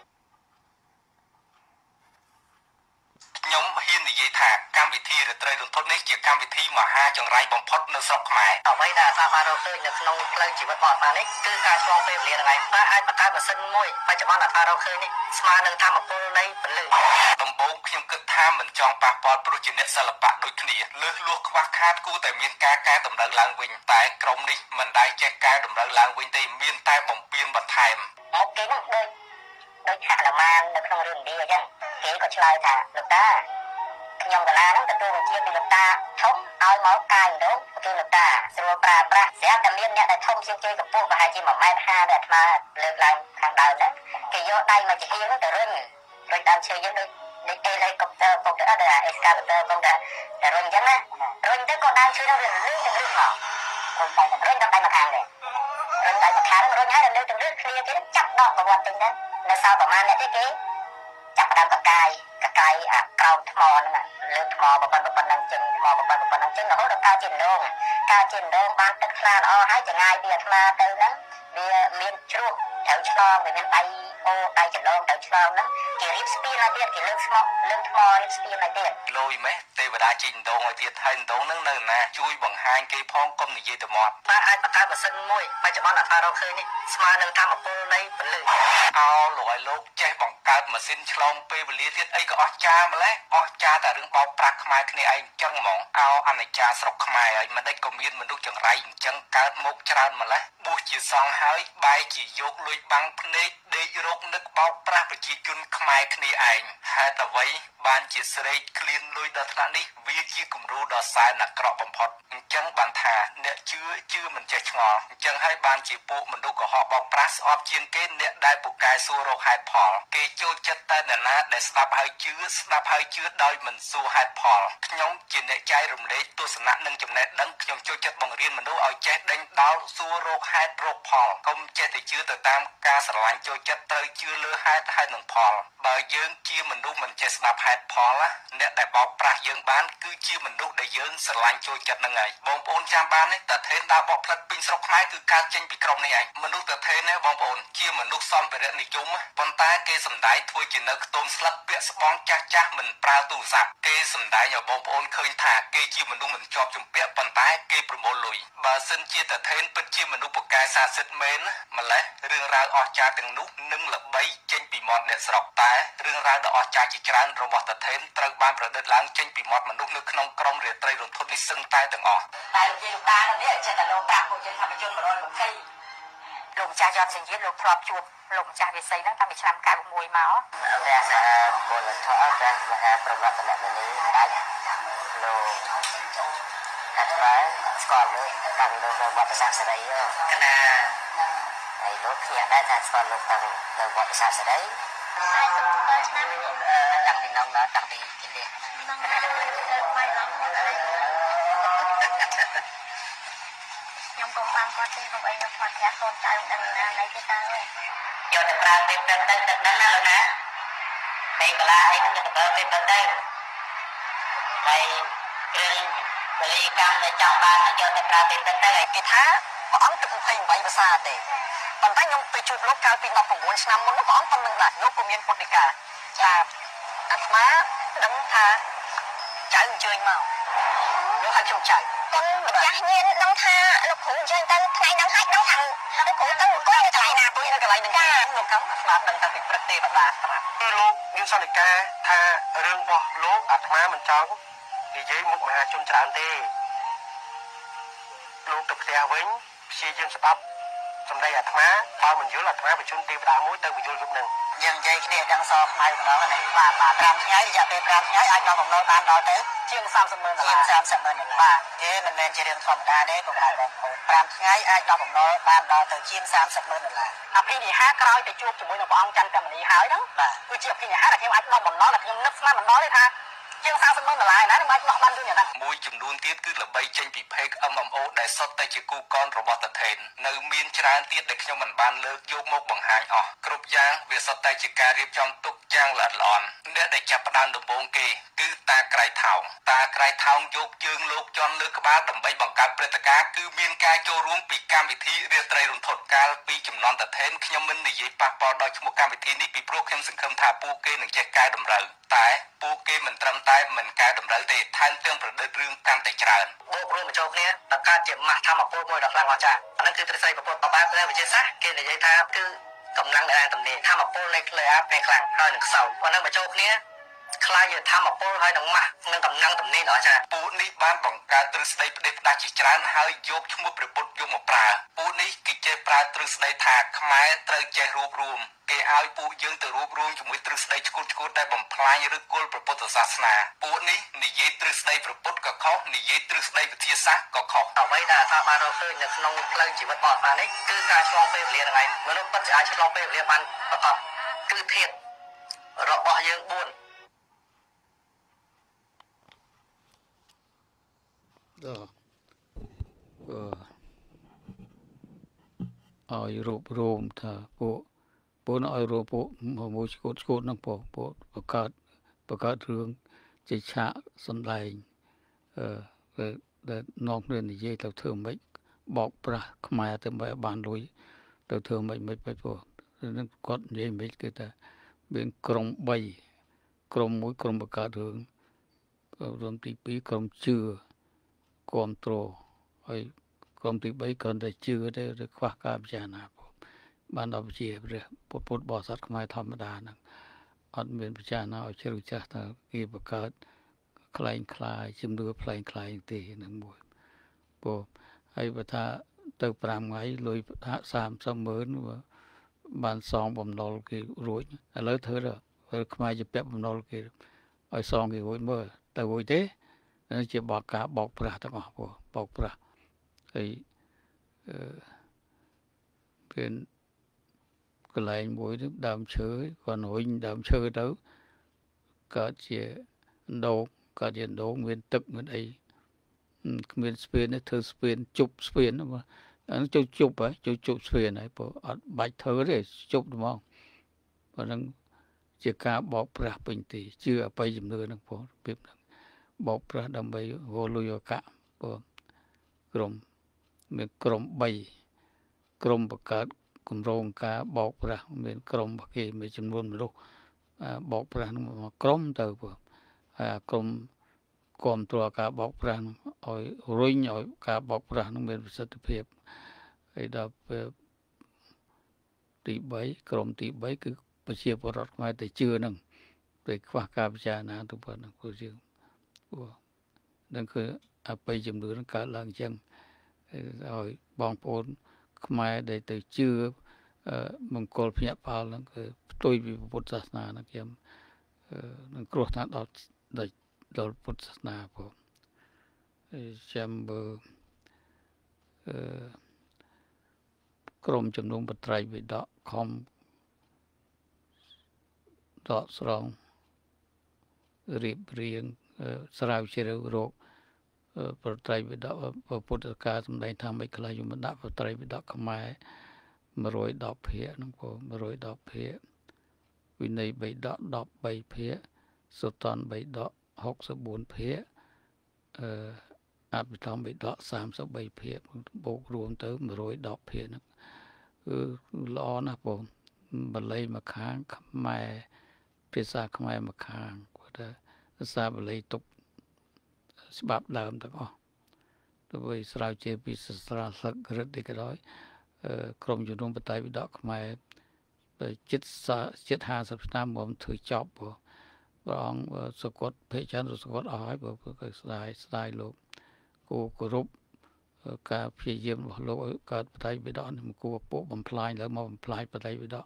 ខ្ញុំហ៊ាននិយាយថាកម្មវិធីរាត្រីរន្ធត់នេះជាកម្មវិធីមហាចង្រៃបំផុតនៅស្រុកខ្មែរអ្វីដែលថាបានរកឃើញនៅក្នុងផ្លូវជីវិតបរិបទនេះគឺការឆ្លងពេលវេលាហ្នឹងឯងតែអាចបង្កើតម៉ាស៊ីនមួយបច្ចុប្បន្នដែលថារកឃើញនេះស្មើនឹងធម្មពលនៃពលិដំបូងខ្ញុំគិតថាមិនចង់ប៉ះពាល់ព្រោះជាអ្នកសិល្បៈដូចគ្នាលើសលួសខ្វះខាតគួរតែមានការកែតម្រូវឡើងវិញតែក្រុមនេះមិនដែលចេះកែតម្រូវឡើងវិញទេមានតែបំពេញបន្ថែមមកគេនោះដូចហនុមាននៅក្នុងរឿងឥណ្ឌាអញ្ចឹងគេក៏ឆ្លើយថាលោកតាខ្ញុំកលាហ្នឹងទទួលបញ្ជាពីលោកតាធំឲ្យមកកាយដងគឺលោកតាស្រួលប្រើប្រាស់ស្រាប់តែមានអ្នកដែលធំជាងគេកម្ពស់ប្រហែលជា1.50 ម៉ែត្រដែលអាត្មាលើកឡើងខាងដើមហ្នឹងគេយកដៃមកជាហៀងទៅរុញដើមឈើយើងដូចអេលីកុបទ័រពុកទៅអត់អេសកាវ៉ាទ័រពុកទៅរុញអញ្ចឹងណារុញទៅក៏ដើមឈើហ្នឹងវាលឿនទៅរឹសមករុញដល់ដៃមកខាងនេះរុញដៃមកខាងរុញហើយលើទៅរឹសគ្នាគេចាប់ដកប្រវត្តិទៅហ្នឹងនៅសល់ប្រហែលអ្នកទេគេចាប់ដើមកកាយអាក្រោមថ្មហ្នឹងលើថ្មប៉ុណ្ណឹងចេញថ្មប៉ុណ្ណឹងចេញរហូតដល់ការជាដងបានទឹកថ្លាល្អហើយចងាយពីអាត្មាទៅហ្នឹងវាមានជ្រោះត្រូវឆ្លងវាមានដៃចលងត្រូវឆ្លងហ្នឹងគេរៀបស្ពានឲ្យទៀតគេលើកថ្មរៀបស្ពានឲ្យទៀតលុយម៉េះទេវតាជីដងឲ្យទៀតហើយដងហ្នឹងនៅណាជួយបង្ហាញគេផងកុំនិយាយទៅមាត់បាទអាចបង្កើតម៉ាស៊ីនមួយបច្ចុប្បន្នអាត្មារកឃើញនេះស្មើនឹងធម្មពលនៃពលិលោកចេះបង្កើតម៉ាស៊ីនឆ្លងពេលវេលាទៀតអីក៏អស្ចារ្យម្ល៉េះអស្ចារ្យតែរឿងបោកប្រាស់ខ្មែរគ្នាឯងអញ្ចឹងហ្មងអាណាចារស្រុកខ្មែរហើយមិនដេចក៏មានមនុស្សចង្រៃអញ្ចឹងកើតមកច្រើនម្ល៉េះបួសជាសង្ឃហើយបែរជាយកលុយបាំងភ្នែកដេករោគនឹកបោកប្រាស់ប្រជាជនខ្មែរគ្នាឯងហេតុអ្វីបានជាស្រេកឃ្លានលុយដល់ថ្នាក់នេះវាជាគំរូដ៏សែនអាក្រក់បំផុតអញ្ចឹងបានថាអ្នកជឿមិនចេះឆ្ងល់អញ្ចឹងហើយបានជាពួកមនុស្សកុហកបោកប្រាស់ស្អប់ជាងគេអ្នកដែលពូកែសួររកហេតុផលគេចូលចិត្តតែអ្នកណាដែលស្ដាប់ហើយជឿដោយមិនសួរហេតុផលខ្ញុំជាអ្នកចែករំលែកទស្សនៈនិងចំណេះដឹងខ្ញុំចូលចិត្តបង្រៀនមនុស្សឲ្យចេះដេញដោលសួររកហេតុរកផលកុំចេះតែជឿទៅតាមការស្រឡាញ់ចូលចិត្តត្រូវជឿលើហេតុហើយនឹងផលបើយើងជាមនុស្សមិនចេះស្ដាប់ហេតុផលអ្នកដែលបោកប្រាស់យើងបានគឺជាមនុស្សដែលយើងស្រឡាញ់ចូលចិត្តនឹងហើយបងប្អូនចាំបានទេតាថេនដើរបោកផ្លិតពេញស្រុកខ្មែរគឺកើតចេញពីក្រុមនេះឯងមនុស្សតាថេនណាបងប្អូនជាមនុស្សសម្ភារៈនិយមប៉ុន្តែគេសំដែងធ្វើជានៅខ្ទមស្លឹកពាក់ស្បង់ចាស់មិនប្រើទូរស័ព្ទគេសំដែងឲ្យបងប្អូនឃើញថាគេជាមនុស្សមិនជាប់ជំពាក់ប៉ុន្តែគេប្រមូលលុយបើសិនជាតាថេនពិតជាមនុស្សពូកែសាសិទ្ធមែនម្លេះរឿងរ៉ាវអស្ចារ្យទាំងនោះនឹងល្បីចេញពីមាត់អ្នកស្រុកតែរឿងរ៉ាវដ៏អស្ចារ្យជាច្រើនរបស់តាថេនត្រូវបានប្រឌិតឡើងចេញពីមាត់មនុស្សនៅក្នុងក្រុមរាត្រីរន្ធត់នេះសឹងតែទាំងអស់តែនិយាយតានេះចេះតែលោកប្រាក់ពួកយើងថាបញ្ជន120លោកម្ចាស់យត់សញ្ជាតិលោកធ្លាប់ជួបលោកម្ចាស់វិស័យហ្នឹងតាំងពីឆ្នាំ91មកវាសាមូលធម៌តែមហាប្រវត្តិអ្នកនេះដាច់លោកអាត្មាស្គាល់លោកតាំងពីលោកនៅវត្តសាស្ត្រីកណាហើយលោកគ្នាដែរថាស្គាល់លោកតាំងនៅវត្តសាស្ត្រី47ឆ្នាំតាំងពីនំដល់តាំងពីជិលនឹងបាយឡងខ្ញុំកុំបានគាត់ទេកុំអីនៅគាត់ផ្ទះកូនចៅដឹងណាណៃទេតើយកទៅប្រើពេលទឹកទៅទឹកហ្នឹងណាលោកណាពេលកលាអីហ្នឹងយកទៅប្រើពេលទឹកទៅហើយគ្រឿងពលិកម្មដែលចង់បានហ្នឹងយកទៅប្រើពេលទឹកទៅគេថាព្រះអង្គទឹក28ភាសាទេប៉ុន្តែខ្ញុំទៅជួបលោកកាលពី19ឆ្នាំមុននោះព្រះអង្គប៉ុណ្្នឹងដែរលោកក៏មានពុទ្ធដីកាចាអាត្មាដឹងថាចៅអញ្ជើញមកលោកឲ្យខ្ញុំចៅកូនម្ចាស់ញៀនដឹងថាលោកគ្រូអញ្ជើញទៅថ្ងៃហ្នឹងហើយដឹងថាលោកគ្រូទៅអង្គុយនៅកន្លែងណាអង្គុយនៅកន្លែងហ្នឹងចាលោកកំស្មាតដឹងថាពីព្រឹកទេបដាស្រាប់គឺលោកមានសន្និកាថារឿងរបស់លោកអាត្មាមិនចង់និយាយមុខមហាជនច្រើនទេលោកទៅផ្ទះវិញព្យាយាមស្ដាប់សម្ដីអាត្មាបើមិនយល់អាត្មាបញ្ជូនទេវតាមួយទៅបញ្យល់យប់នឹងយើងនិយាយគ្នាដឹងសខ្មៅម្ដងណាបាទ5ថ្ងៃរយៈពេល5ថ្ងៃអាចដល់បំណុលបានដល់ទៅជាង$30,000ជាង$30,000បាទទេមិនមែនជារឿងធម្មតាទេបងប្អូន5ថ្ងៃអាចដល់បំណុលបានដល់ទៅជាង$30,000អភិនិហាក្រោយទៅជួបជាមួយនឹងព្រះអង្គច័ន្ទកមនីហើយហ្នឹងបាទគឺជាអភិនិហាដែលខ្ញុំអាចដល់បំណុលដែលខ្ញុំនឹកស្មានមិនដល់ទេថាជាង$30,000ណានឹងអាចដោះបានរឿងយ៉ាងណាមួយចំនួនទៀតគឺល្បីចេញពី page MMO ដែលសុទ្ធតែជាគូកនរបស់តថេននៅមានច្រើនទៀតដែលខ្ញុំមិនបានលើកយកមកបង្ហាញអស់គ្រប់យ៉ាងវាសុទ្ធតែជាការរៀបចំទុកយ៉ាងល្អិតល្អន់អ្នកដែលចាប់ផ្ដើមដំបូងគេគឺតាក្រៃថោងយកជើងលោកជន់លើក្បាលដើម្បីបង្កើតព្រឹត្តិការណ៍គឺមានការចូលរួមពីកម្មវិធីរាត្រីរន្ធត់កាលពីចំនួនតថេនខ្ញុំមិននិយាយប៉ះពាល់ដល់ឈ្មោះកម្មវិធីនេះពីព្រោះខ្ញុំសង្ឃឹមថាពួកគេនឹងចេះកែតម្រូវតែពួកគេមិនត្រឹមតែមិនកែតម្រូវទេថែមទាំងប្រឌិតរឿងកាន់តែច្រើនបូករួមបញ្ចូលគ្នាបង្កើតជាម៉ាស់ធម្មពលមួយដ៏ខ្លាំងអស្ចារ្យអានេះគឺទ្រឹស្ដីប្រពុតបែបវិទ្យាសាស្ត្រគេនិយាយថាគឺកម្លាំងដែលតំណែងធម្មពលនៃក្លេអាពេលខ្លាំងហើយនឹងខ្សោយប៉ុណ្ណឹងបញ្ចូលគ្នាខ្លាយជាធម្មពលហើយនឹងម៉ាស់នឹងកម្លាំងតំណែងអស្ចារ្យពួកនេះបានបង្កើតទ្រឹស្ដីផ្ដេសផ្ដាស់ជាច្រើនហើយយកឈ្មោះព្រះពុទ្ធយកមកប្រើពួកនេះគេចេះប្រើទ្រឹស្ដីថាខ្មែរត្រូវចេះរួបរวมគេឲ្យពួកយើងទៅរួបរวมជាមួយទ្រឹស្ដីឈ្គួតដែលបំផ្លាញឬគល់ព្រះពុទ្ធសាសនាពួកនេះនិយាយទ្រឹស្ដីព្រះពុទ្ធក៏ខុសនិយាយទ្រឹស្ដីវិទ្យាសាស្ត្រក៏ខុសអ្វីដែលអាត្មាបានរកឃើញនៅក្នុងផ្លូវជីវិតរបស់អាត្មានេះគឺការឆ្លងពេលវេលាហ្នឹងឯងមនុស្សពិតជាអាចឆ្លងពេលវេលាបានប្រកបគឺធាតុរបស់យើង4 ឲ្យរូបរមថាពួកឲ្យរូបពួកមួយឈួតហ្នឹងពួកបង្កើតរឿងជាឆាកសម្ដែងដែលនាំគ្នានិយាយទៅធ្វើម៉េចបោកប្រាស់ខ្មែរទៅបានលុយទៅធ្វើម៉េចពួកនឹងគាត់និយាយមិនគឺថាមានក្រុម3ក្រុម1ក្រុមបង្កើតរឿងក្រុមទី2ក្រុមជឿគ្រប់គ្រងហើយក្រុមទី3គ្រាន់តែជឿទេឬខ្វះការពិចារណាបានដល់ជាព្រះពុទ្ធបរិស័ទខ្មែរធម្មតាហ្នឹងអត់មានពិចារណាឲ្យជ្រៅចាស់ថាគេបង្កើតคล้ายជំនឿផ្លែងខ្លែងទេនឹងមួយព្រោះហើយបើថាទៅ5ថ្ងៃលុយហាក់$30,000បានសងបំណុលគេរួចឥឡូវធ្វើទៅខ្មែរជាពាក់បំណុលគេឲ្យសងគេរួចមើលទៅរួចទេជាបកការបោកប្រាស់ទាំងអស់បោកប្រាស់ហើយកន្លែងមួយដើមឈើគាត់រុញដើមឈើទៅកើតជាដងមានទឹកមានអីគ្មានស្ពានទេធ្វើស្ពានជប់ស្ពានអានោះជប់ស្ពានហើយព្រោះអត់បាច់ធ្វើទេជប់ហ្មងប៉ុណ្ណឹងជាការបោកប្រាស់ពេញទីជឿអបិយជំនឿហ្នឹងព្រោះរបៀបហ្នឹងបោកប្រាស់ដើម្បីរលុយឱកាសព្រោះមានក្រុម3ក្រុមបង្កើតគម្រោងការបោកប្រាស់មានក្រុមរបស់គេមានចំនួនមនុស្សបោកប្រាស់ហ្នឹងមកក្រុមទៅព្រោះហើយក្រុមគ្រប់គ្រងការបោកប្រាស់ឲ្យរុញឲ្យការបោកប្រាស់នឹងមានប្រសិទ្ធភាពហើយដល់ពេលទី3ក្រុមទី3គឺប្រជាពលរដ្ឋខ្មែរតែជឿនឹងពេលខ្វះការពិចារណាទៅប៉ុណ្ណឹងព្រោះយើងនឹងគឺអបិយជំនឿនឹងកើតឡើងអញ្ចឹងឲ្យបងប្អូនខ្មែរដែលទៅជឿមង្គលភ្ញាក់ផ្អើលហ្នឹងគឺផ្ទុយពីពុទ្ធសាសនាហ្នឹងខ្ញុំនឹងគ្រោះថ្នាក់ដល់ពុទ្ធសាសនាផងចាំបើក្រុមជំនុំបត្រៃវិដកខំដកស្រង់រៀបរៀងស្រាវជ្រាវរកបត្រៃវិដកពុទ្ធកាសម្ដែងថាមិនខ្លះខ្ញុំដាក់បត្រៃវិដកខ្មែរ110ភាគហ្នឹងក៏110ភាគវិន័យបៃដក13ភាគសុតនបៃដក64ភាគអភិធម្មបៃដក33ភាគបូករួមទៅ110ភាគហ្នឹងគឺល្អណាស់បងបាលីមកខាងខ្មែរភាសាខ្មែរមកខាងគាត់ថាភាសាបាលីទុក bạp đờm tất ó với srau chế bị sra sắc rất đi cái đó krom chủ động bắt tay với đó mà chết hà sập nam bom thử chọc bộ rong sơ cốt phê chán rồi sơ cốt ói bộ cái slide lục cô rúp cả phía dưới một lỗ cả bắt tay với đó mà cô bộ bấm playแล้วมาบำ play bắt tay với đó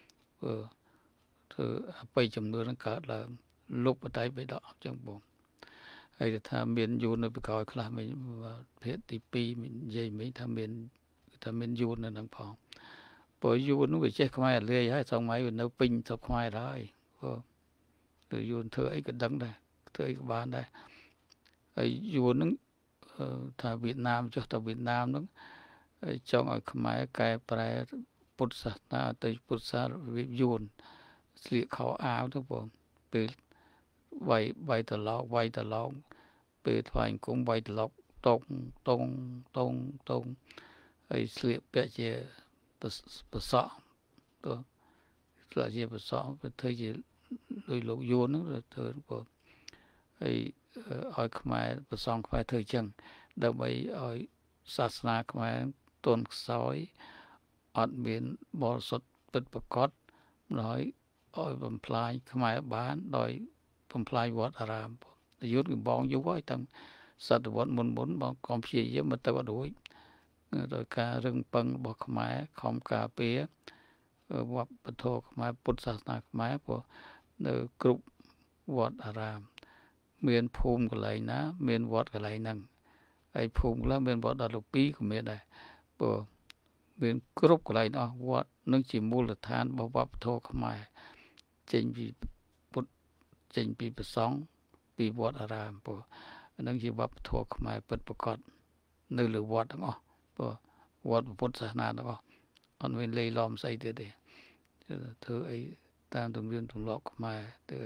thửไปจำนวนนั้นก็แล้วลุกbắt tay với đóจังบ่hayถ้าเมียนยูนไปก่อนคลาไม่เพชรตีปีมันใหญ่ไม่ถ้าเมียนยูนนั่นพอพอยูนนู้นไปเช็คควายเลยให้สองไม้เป็นเนื้อปิ้งสับควายได้ก็หรือยูนเธอไอ้ก็ดังได้เธอไอ้ก็บ้านได้ไอ้ยูนนั้นถ้าเวียดนามจะถ้าเวียดนามนั้นจองไอ้ขมายกายแปรพุทธศาสนาแต่พุทธศาสนาวิยูนเสียเขาอ้าวทุกคนเป็นใบตะลอกไปทวายกุ้งใบตะลอกตรงไอ้เสียเปียเจปะสอตัวเสียเจปะสอเป็นเธอจะโดยลูกยูนนั่นเลยเธอก็ไอ้อ้อยขมายปะสองขมายเธอจังเดิมไอ้ศาสนาขมายต้นซอยอัดเมียนบริสุทธิ์เป็นประกอบน้อยอ้อยบำพลายขมายบ้านโดยบำพลายวัดอารามยุทธบองอยู่ไว้ตั้งสัตว์วัดมุนบองกอมเชียเยอะมาตัวด้วยโดยการเรื่องปังบอกขมายขอมกาเปียวัดปะโทขมายพุทธศาสนาขมายพอในกรุบวัดอารามเมียนภูมิก็เลยนะเมียนวัดก็เลยนั่งไอ้ภูมิแล้วเมียนวัดดาลุปีก็เมียนได้พอเมียนกรุบก็เลยนะวัดนึกจีมูลฐานบอกวัดปะโทขมายเจนปีพุทธเจนปีประสองปีวัดอารามพอนึกจีวัดปะโทขมายเปิดประกอบนึกหรือวัดทั้งอ๋อพอวัดพุทธศาสนาทั้งอ๋ออันเป็นเลยล้อมใส่เด็ดเธอไอ้ตามตรงเรียนตรงหลอกมาเธอ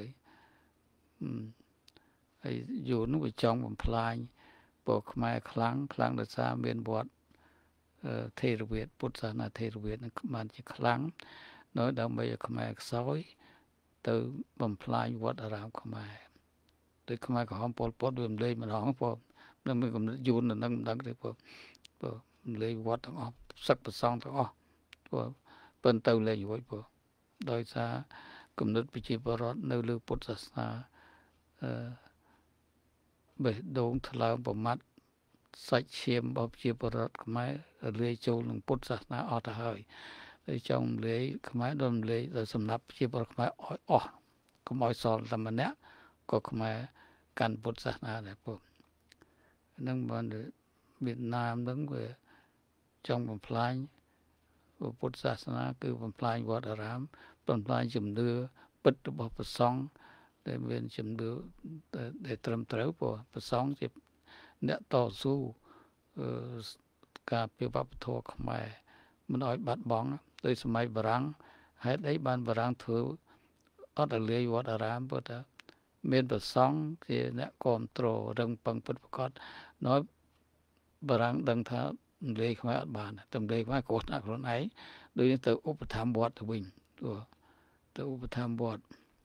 ไอ้อยู่นู้นไปจองบำพลายบอกมาครั้งเดือดซาเมียนบวชเทรเวทพุทธศาสนาเทรเวทนั้นมันจะครั้งน้อยดำไปขมายซอยเติมบำพลายวัดอารามขมายโดยขมายของปอลรวมเลยมันร้องพอนั่นมันก็ยูนนั่งดังเลยพอเลยวัดทั้งอ๋อสักประสองทั้งอ๋อพอเปิ้นเตาเลยอยู่ไว้พอโดยซากำหนดปิจิปรสในเรื่องพุทธศาสนาเบดงทลายประมัดใส่เชียมบอบปิจิปรสขมายเลื่อยโจลงพุทธศาสนาออตหอยเลยจงเลื่อยขมายโดนเลื่อยโดยสำนับปิจิปรสขมายอ๋อขมายสอนธรรมะเนี้ยก็ขมายการพุทธศาสนาเนี่ยพวกนั่งบนเวียดนามนั่งไปจงบำพลายพุทธศาสนาคือบำพลายวัดอารามบำพลายจุ่มเดือปิดระบบประสองแต่เป็นจุ่มเดือได้เติมเติมพอประสองจะเนี่ยต่อสู้การปฏิบัติโทขมายมันอ้อยบัดบ้องโดยสมัยบรังให้ได้บ้านบรังถืออัดเลียวัดอารามเพื่อเมียนประสองที่เนี่ยกอมโตรเรื่องปังพุทธประกอบน้อยบรังดังท่าเลยขมายอัดบานตำเลยขมายโกรธนักคนไหนโดยตัวอุปธรรมบวชวิ่งตัวอุปธรรมบวช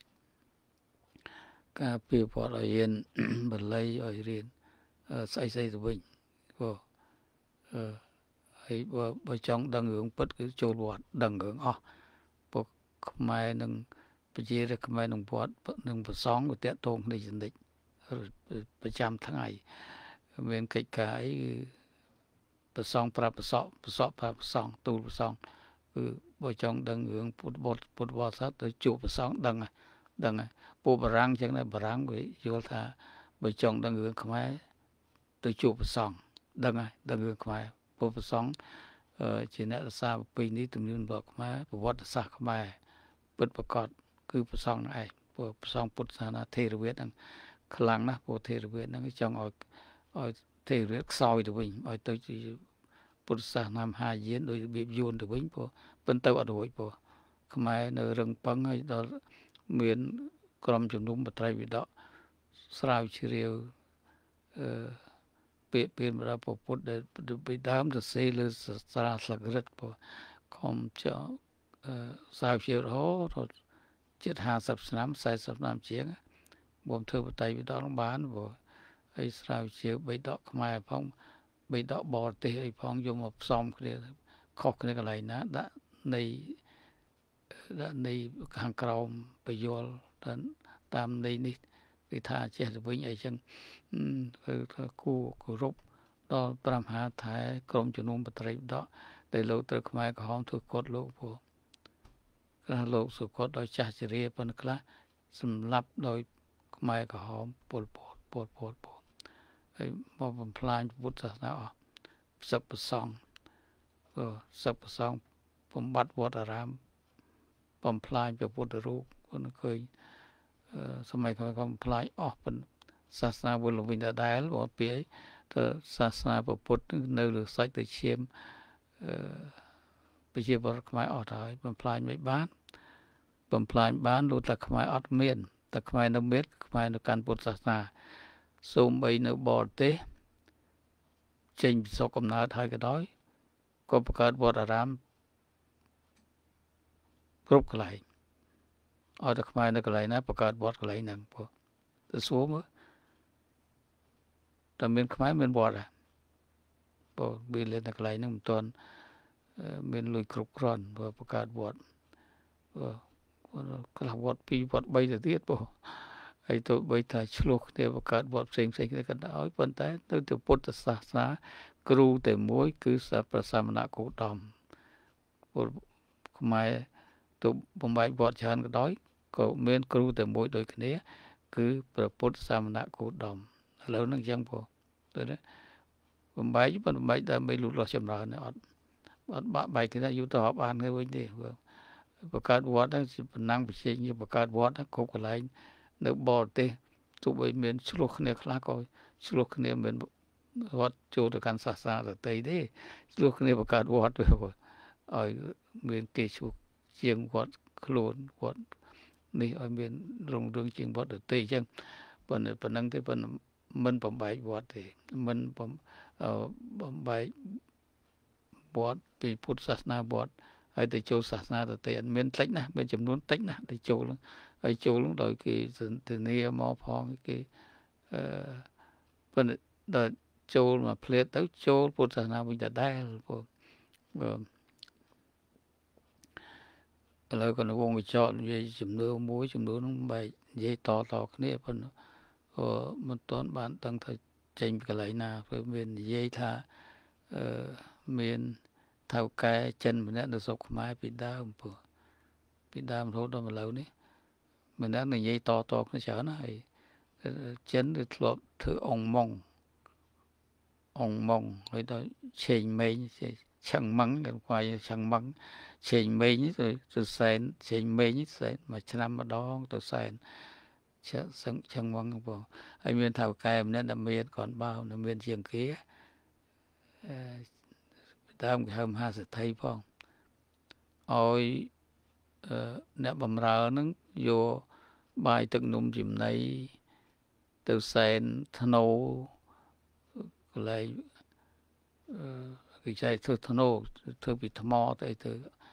การเปรียบพอเราเรียนบรรลัยเรียนใส่ตัววิ่งก็ไอ้ว่าจ้องดังเอืองปัดคือโจรบวชดังเอืองอ๋อพวกขมายหนึ่งไปเจอขมายหนึ่งบวชหนึ่งประสองก็เตะตรงในจินดิประจำทั้งไงเวียนกิจการประสองปราประสอบปราประสองตูประสองคือบ่จองดังเอืองพุทธบริษัทตัวจูประสองดังปูบรังจังนั้นบรังไปโยธาบ่จองดังเอืองขมายตัวจูประสองดังเอืองขมายปูประสองจีนทราบปีนี้ตุ่มยืนบอกขมายประวัติศาสตร์ขมายเปิดประกอบคือประสองไอ้ปูประสองพุทธศาสนาเทรเวทนั่งคลังนะปูเทรเวทนั่งจองเอาเทรเวทซอยตัววิ่งเอาตัวจีพุทธศาสนาหาเย็นโดยบีบโยนตัววิ่งปูเป็นเต่าอดวยปูขมายในเรื่องปังให้เราเหมือนกรมจุนุมปัตไตรวิดาสาวเชียวเปลี่ยนมาปูพุทธได้ไปดามจะเสลสระสักฤทธิ์ปูคอมเจ้าสาวเชียวโหเรา750 สนามใส่สนามเชียงบ่มเธอปัตไตรวิดาลงบ้านปูហើយស្រាវជ្រាវបីដកខ្មែរផងបីដកបរទេសអីផងយកមកផ្សំគ្នាខុសគ្នាកន្លែងណាដាក់នៃខាងក្រោមបញ្យលតាមនៃនេះគឺថាចេះទៅវិញអីចឹងគឺគួរគោរពដល់ព្រះមហាថែក្រុមជំនុំបត្រីដកដែលលោកត្រូវខ្មែរក្រហមធ្វើកត់លោកព្រោះខ្លះលោកសុគតដោយចាស់ជរាប៉ុន្តែខ្លះសម្លាប់ដោយខ្មែរក្រហមពលពតហើយមកបំផ្លាញពុទ្ធសាសនាអស់សឹកប្រសង់សឹកប្រសង់បំបត្តិវត្តអារាមបំផ្លាញព្រះពុទ្ធរូបគាត់ឃើញសម័យខ្មែរក៏បំផ្លាញអស់សាសនាវិលវិញដដែលបើពីទៅសាសនាពុទ្ធនៅលើសាច់ទៅឈាមប្រជាពលរដ្ឋខ្មែរអស់ហើយបំផ្លាញមិនបានលោកតែខ្មែរអត់មានតែខ្មែរនៅមានខ្មែរនៅកាន់ពុទ្ធសាសនាសូម្បីនៅបរទេសចេញពីស្រុកកំណើតហើយក៏ដោយក៏បង្កើតវត្តអារាមគ្រប់កន្លែងអត់តែខ្មែរនៅកន្លែងណាបង្កើតវត្តកន្លែងហ្នឹងព្រោះទៅសួរមើលតែមានខ្មែរមានវត្តដែរព្រោះវាលេនៅកន្លែងហ្នឹងមិនទាន់មានលុយគ្រប់គ្រាន់ព្រោះបង្កើតវត្តខ្លះវត្ត2វត្ត3ទៅទៀតព្រោះហើយទៅបីថាឆ្លោះគ្នាបង្កើតវត្តផ្សេងគ្នាក៏ដោយប៉ុន្តែទៅទៅពុទ្ធសាសនាគ្រូតែមួយគឺព្រះសមណគោតមពលខ្មែរទៅបំបែកវត្តច្រើនក៏ដោយក៏មានគ្រូតែមួយដូចគ្នាគឺព្រះពុទ្ធសាមណគោតមឥឡូវហ្នឹងអញ្ចឹងព្រោះទៅណាបំបែកដើម្បីលូតលាស់ចម្រើនអត់បាក់បែកគ្នាយូរទៅរាប់អានគ្នាវិញទេបង្កើតវត្តហ្នឹងជាប៉ុណ្ណឹងវិជាបង្កើតវត្តគ្រប់កន្លែងនៅបរទេសទោះបីមានឆ្លោះគ្នាខ្លះក៏ឆ្លោះគ្នាមិនវត្តចូលទៅកាន់សាសនាដទៃទេឆ្លោះគ្នាបង្កើតវត្តឲ្យមានគេឈ្មោះជាងវត្តខ្លួនវត្តនេះឲ្យមានរុងរឿងជាងវត្តដទៃអញ្ចឹងប៉ុណ្ណឹងទេប៉ុន្តែមិនបំបែកវត្តទេមិនបំបែកវត្តពីពុទ្ធសាសនាវត្តហើយទៅចូលសាសនាដទៃអត់មានតិចណាមានចំនួនតិចណាទៅចូលហើយចូលដោយគេធានាមកផងគេប៉ុន្តែដល់ចូលមកផ្លេតទៅចូលពុទ្ធសាសនាវិញដដែលព្រោះឥឡូវក៏នៅវងវិចោនិយាយជំនឿមួយចំនួនហ្នឹងបែកនិយាយតគ្នាប៉ុន្តែមិនទាន់បានដឹងថាចេញពីកន្លែងណាព្រោះមាននិយាយថាមានថៅកែចិនម្នាក់នៅស្រុកខ្មែរពីដើមព្រោះពីដើមរហូតដល់ឥឡូវនេះម្នាក់និយាយតគ្នាច្រើនណាស់ហើយចិនវាធ្លាប់ធ្វើអង្គម៉ងហើយដល់ឆេងម៉េងឆឹងម៉ងគេខ្វាយឆឹងម៉ងឆេងម៉េងទៅសែនឆេងម៉េងសែនមួយឆ្នាំម្ដងទៅសែនឆឹងម៉ងបងហើយមានថៅកែម្នាក់ដែលមានគាត់បោនៅមានជាងគេដើមគេហៅមហាសេដ្ឋីផងឲ្យអ្នកបំរើហ្នឹងយកបាយទឹកនំចំណីទៅសែនធ្នូកន្លែងគេចែកធ្វើធ្នូធ្វើពីថ្មទៅឲ្យ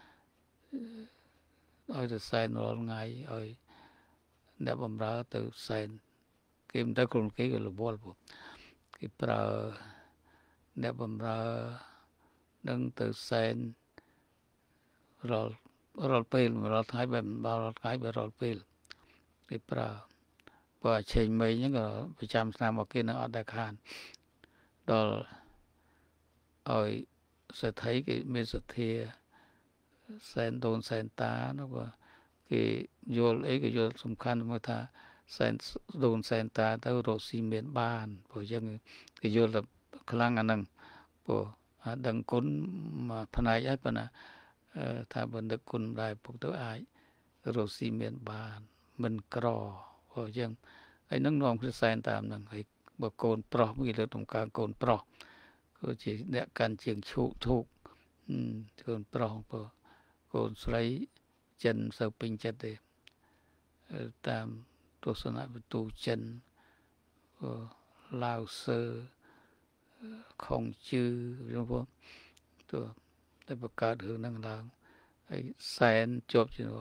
ទៅសែនរាល់ថ្ងៃឲ្យអ្នកបំរើទៅសែនគេមិនទៅខ្លួនគេក៏រវល់ពួកគេប្រើអ្នកបំរើនឹងទៅសែនរាល់ពេលរាល់ថ្ងៃបែបរាល់ថ្ងៃបែបរាល់ពេលគេប្រើបើឆេងមេងហ្នឹងក៏ប្រចាំឆ្នាំមកគេនៅអត់ដែលខានដល់ឲ្យសេដ្ឋីគេមានសទ្ធាសែនដូនសែនតានោះក៏គេយល់អីក៏យល់សំខាន់មកថាសែនដូនសែនតាទៅរកស៊ីមានបានព្រោះអញ្ចឹងគេយល់តែខ្លាំងអាហ្នឹងព្រោះដឹងគុណមកផ្នែកហើយប៉ុន្តែថាបើនឹកគុណដែរពុកទៅអាចរកស៊ីមានបានមិនក្រព្រោះអញ្ចឹងហើយនឹងនាំគ្នាសែនតាមហ្នឹងហើយបើកូនប្រុសគេលើកតម្កើងកូនប្រុសគឺជាអ្នកកាន់ជាងឈូកធូកកូនប្រុសព្រោះកូនស្រីចិនសូវពេញចិត្តទេតាមទស្សនវិទូចិនឡាវសឺខុងជឺយល់បងទៅតែបង្កើតរឿងហ្នឹងឡើងហើយសែនជាប់ជាមួយ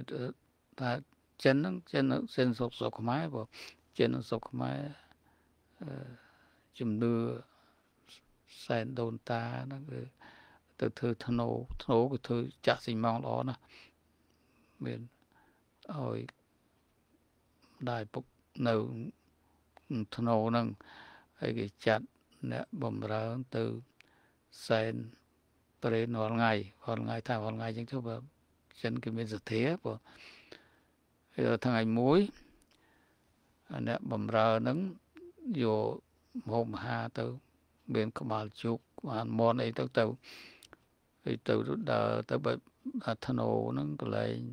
ថាចិនហ្នឹងចិនស្រុកខ្មែរបងចិនស្រុកខ្មែរជំនឿសែនដូនតាហ្នឹងគឺទៅធ្វើធ្នូគឺធ្វើចាក់ស៊ីម៉ងល្អណាស់មានឲ្យដែរពុកនៅធ្នូហ្នឹងហើយគេចាត់អ្នកបំរើទៅសែនព្រេនរាល់ថ្ងៃថារាល់ថ្ងៃអញ្ចឹងទៅបើចិនគេមានសទ្ធាបើហើយថ្ងៃមួយអ្នកបំរើហ្នឹងយកម្ហូបអាហារទៅមានក្បាលជូកបានមន់អីទៅហើយទៅដើរទៅបើធ្នូហ្នឹងកន្លែង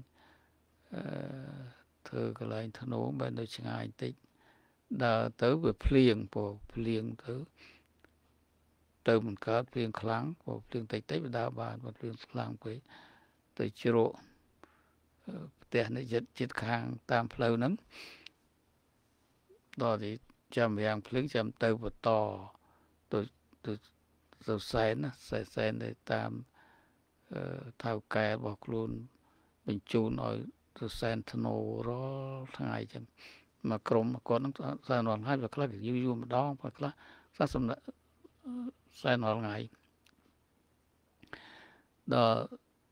ធ្វើកន្លែងធ្នូបើនៅឆ្ងាយបន្តិចដើរទៅវាភ្លៀងទៅមិនកើតភ្លៀងខ្លាំងព្រោះភ្លៀងតិចវាដើរបានបើភ្លៀងខ្លាំងពេកទៅជ្រក់ផ្ទះនេះចិត្តខាងតាមផ្លូវហ្នឹងដល់ទីចាំរាំងភ្លៀងចាំទៅបន្តទៅសែនទៅតាមថៅកែរបស់ខ្លួនបញ្ជូនឲ្យទៅសែនធ្នូរាល់ថ្ងៃអញ្ចឹងមកក្រុមគាត់ហ្នឹងសែនរាល់ថ្ងៃវាខ្លះយូរម្ដងខ្លះសំណាក់សែនរាល់ថ្ងៃដល់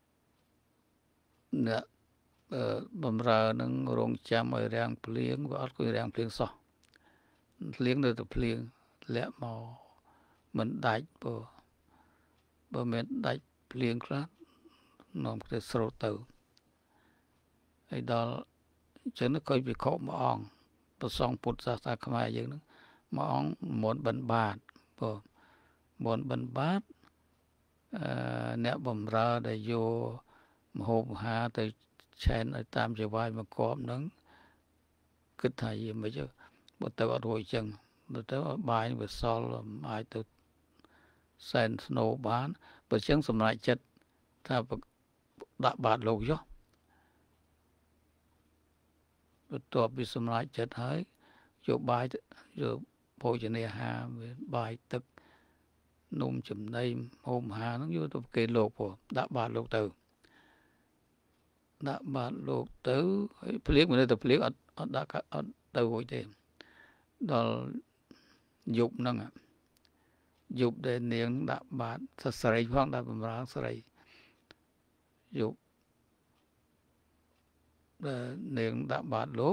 អ្នកបំរើនឹងរងចាំឲ្យរាំងភ្លៀងវាអត់គួររាំងភ្លៀងសោះភ្លៀងនៅតែភ្លៀងលាក់មកមិនដាច់បើមិនដាច់ភ្លៀងខ្លះនាំទៅស្រោតទៅហើយដល់អញ្ចឹងក៏វិខោមួយអង្គប្រសងពុទ្ធសាសនាខ្មែរយើងហ្នឹងមួយអង្គមុនបិណ្ឌបាតមុនបិណ្ឌបាតអ្នកបំរើដែលយកម្ហូបអាហារទៅឆែនឲ្យតាមចវាយមកគប់ហ្នឹងគិតថាយ៉ាងម៉េចបើទៅអត់រួចអញ្ចឹងទៅបាយវាសល់អាចទៅសែនស្នូបានបើអញ្ចឹងសម្រេចចិត្តថាដាក់បាតលោកចុះបន្ទាប់ពីសម្រេចចិត្តហើយយកបាយយកភោជនាហារមានបាយទឹកនំចំណីហូបអាហារហ្នឹងយកទៅគេលោកព្រោះដាក់បាតលោកទៅហើយភ្លៀងមិនទៅភ្លៀងអត់ដាក់អត់ទៅរួចទេដល់យប់ហ្នឹងយប់ដែលនាងដាក់បាតស្រីផងដាក់បំរើស្រីយប់នាងដាក់បាតលោក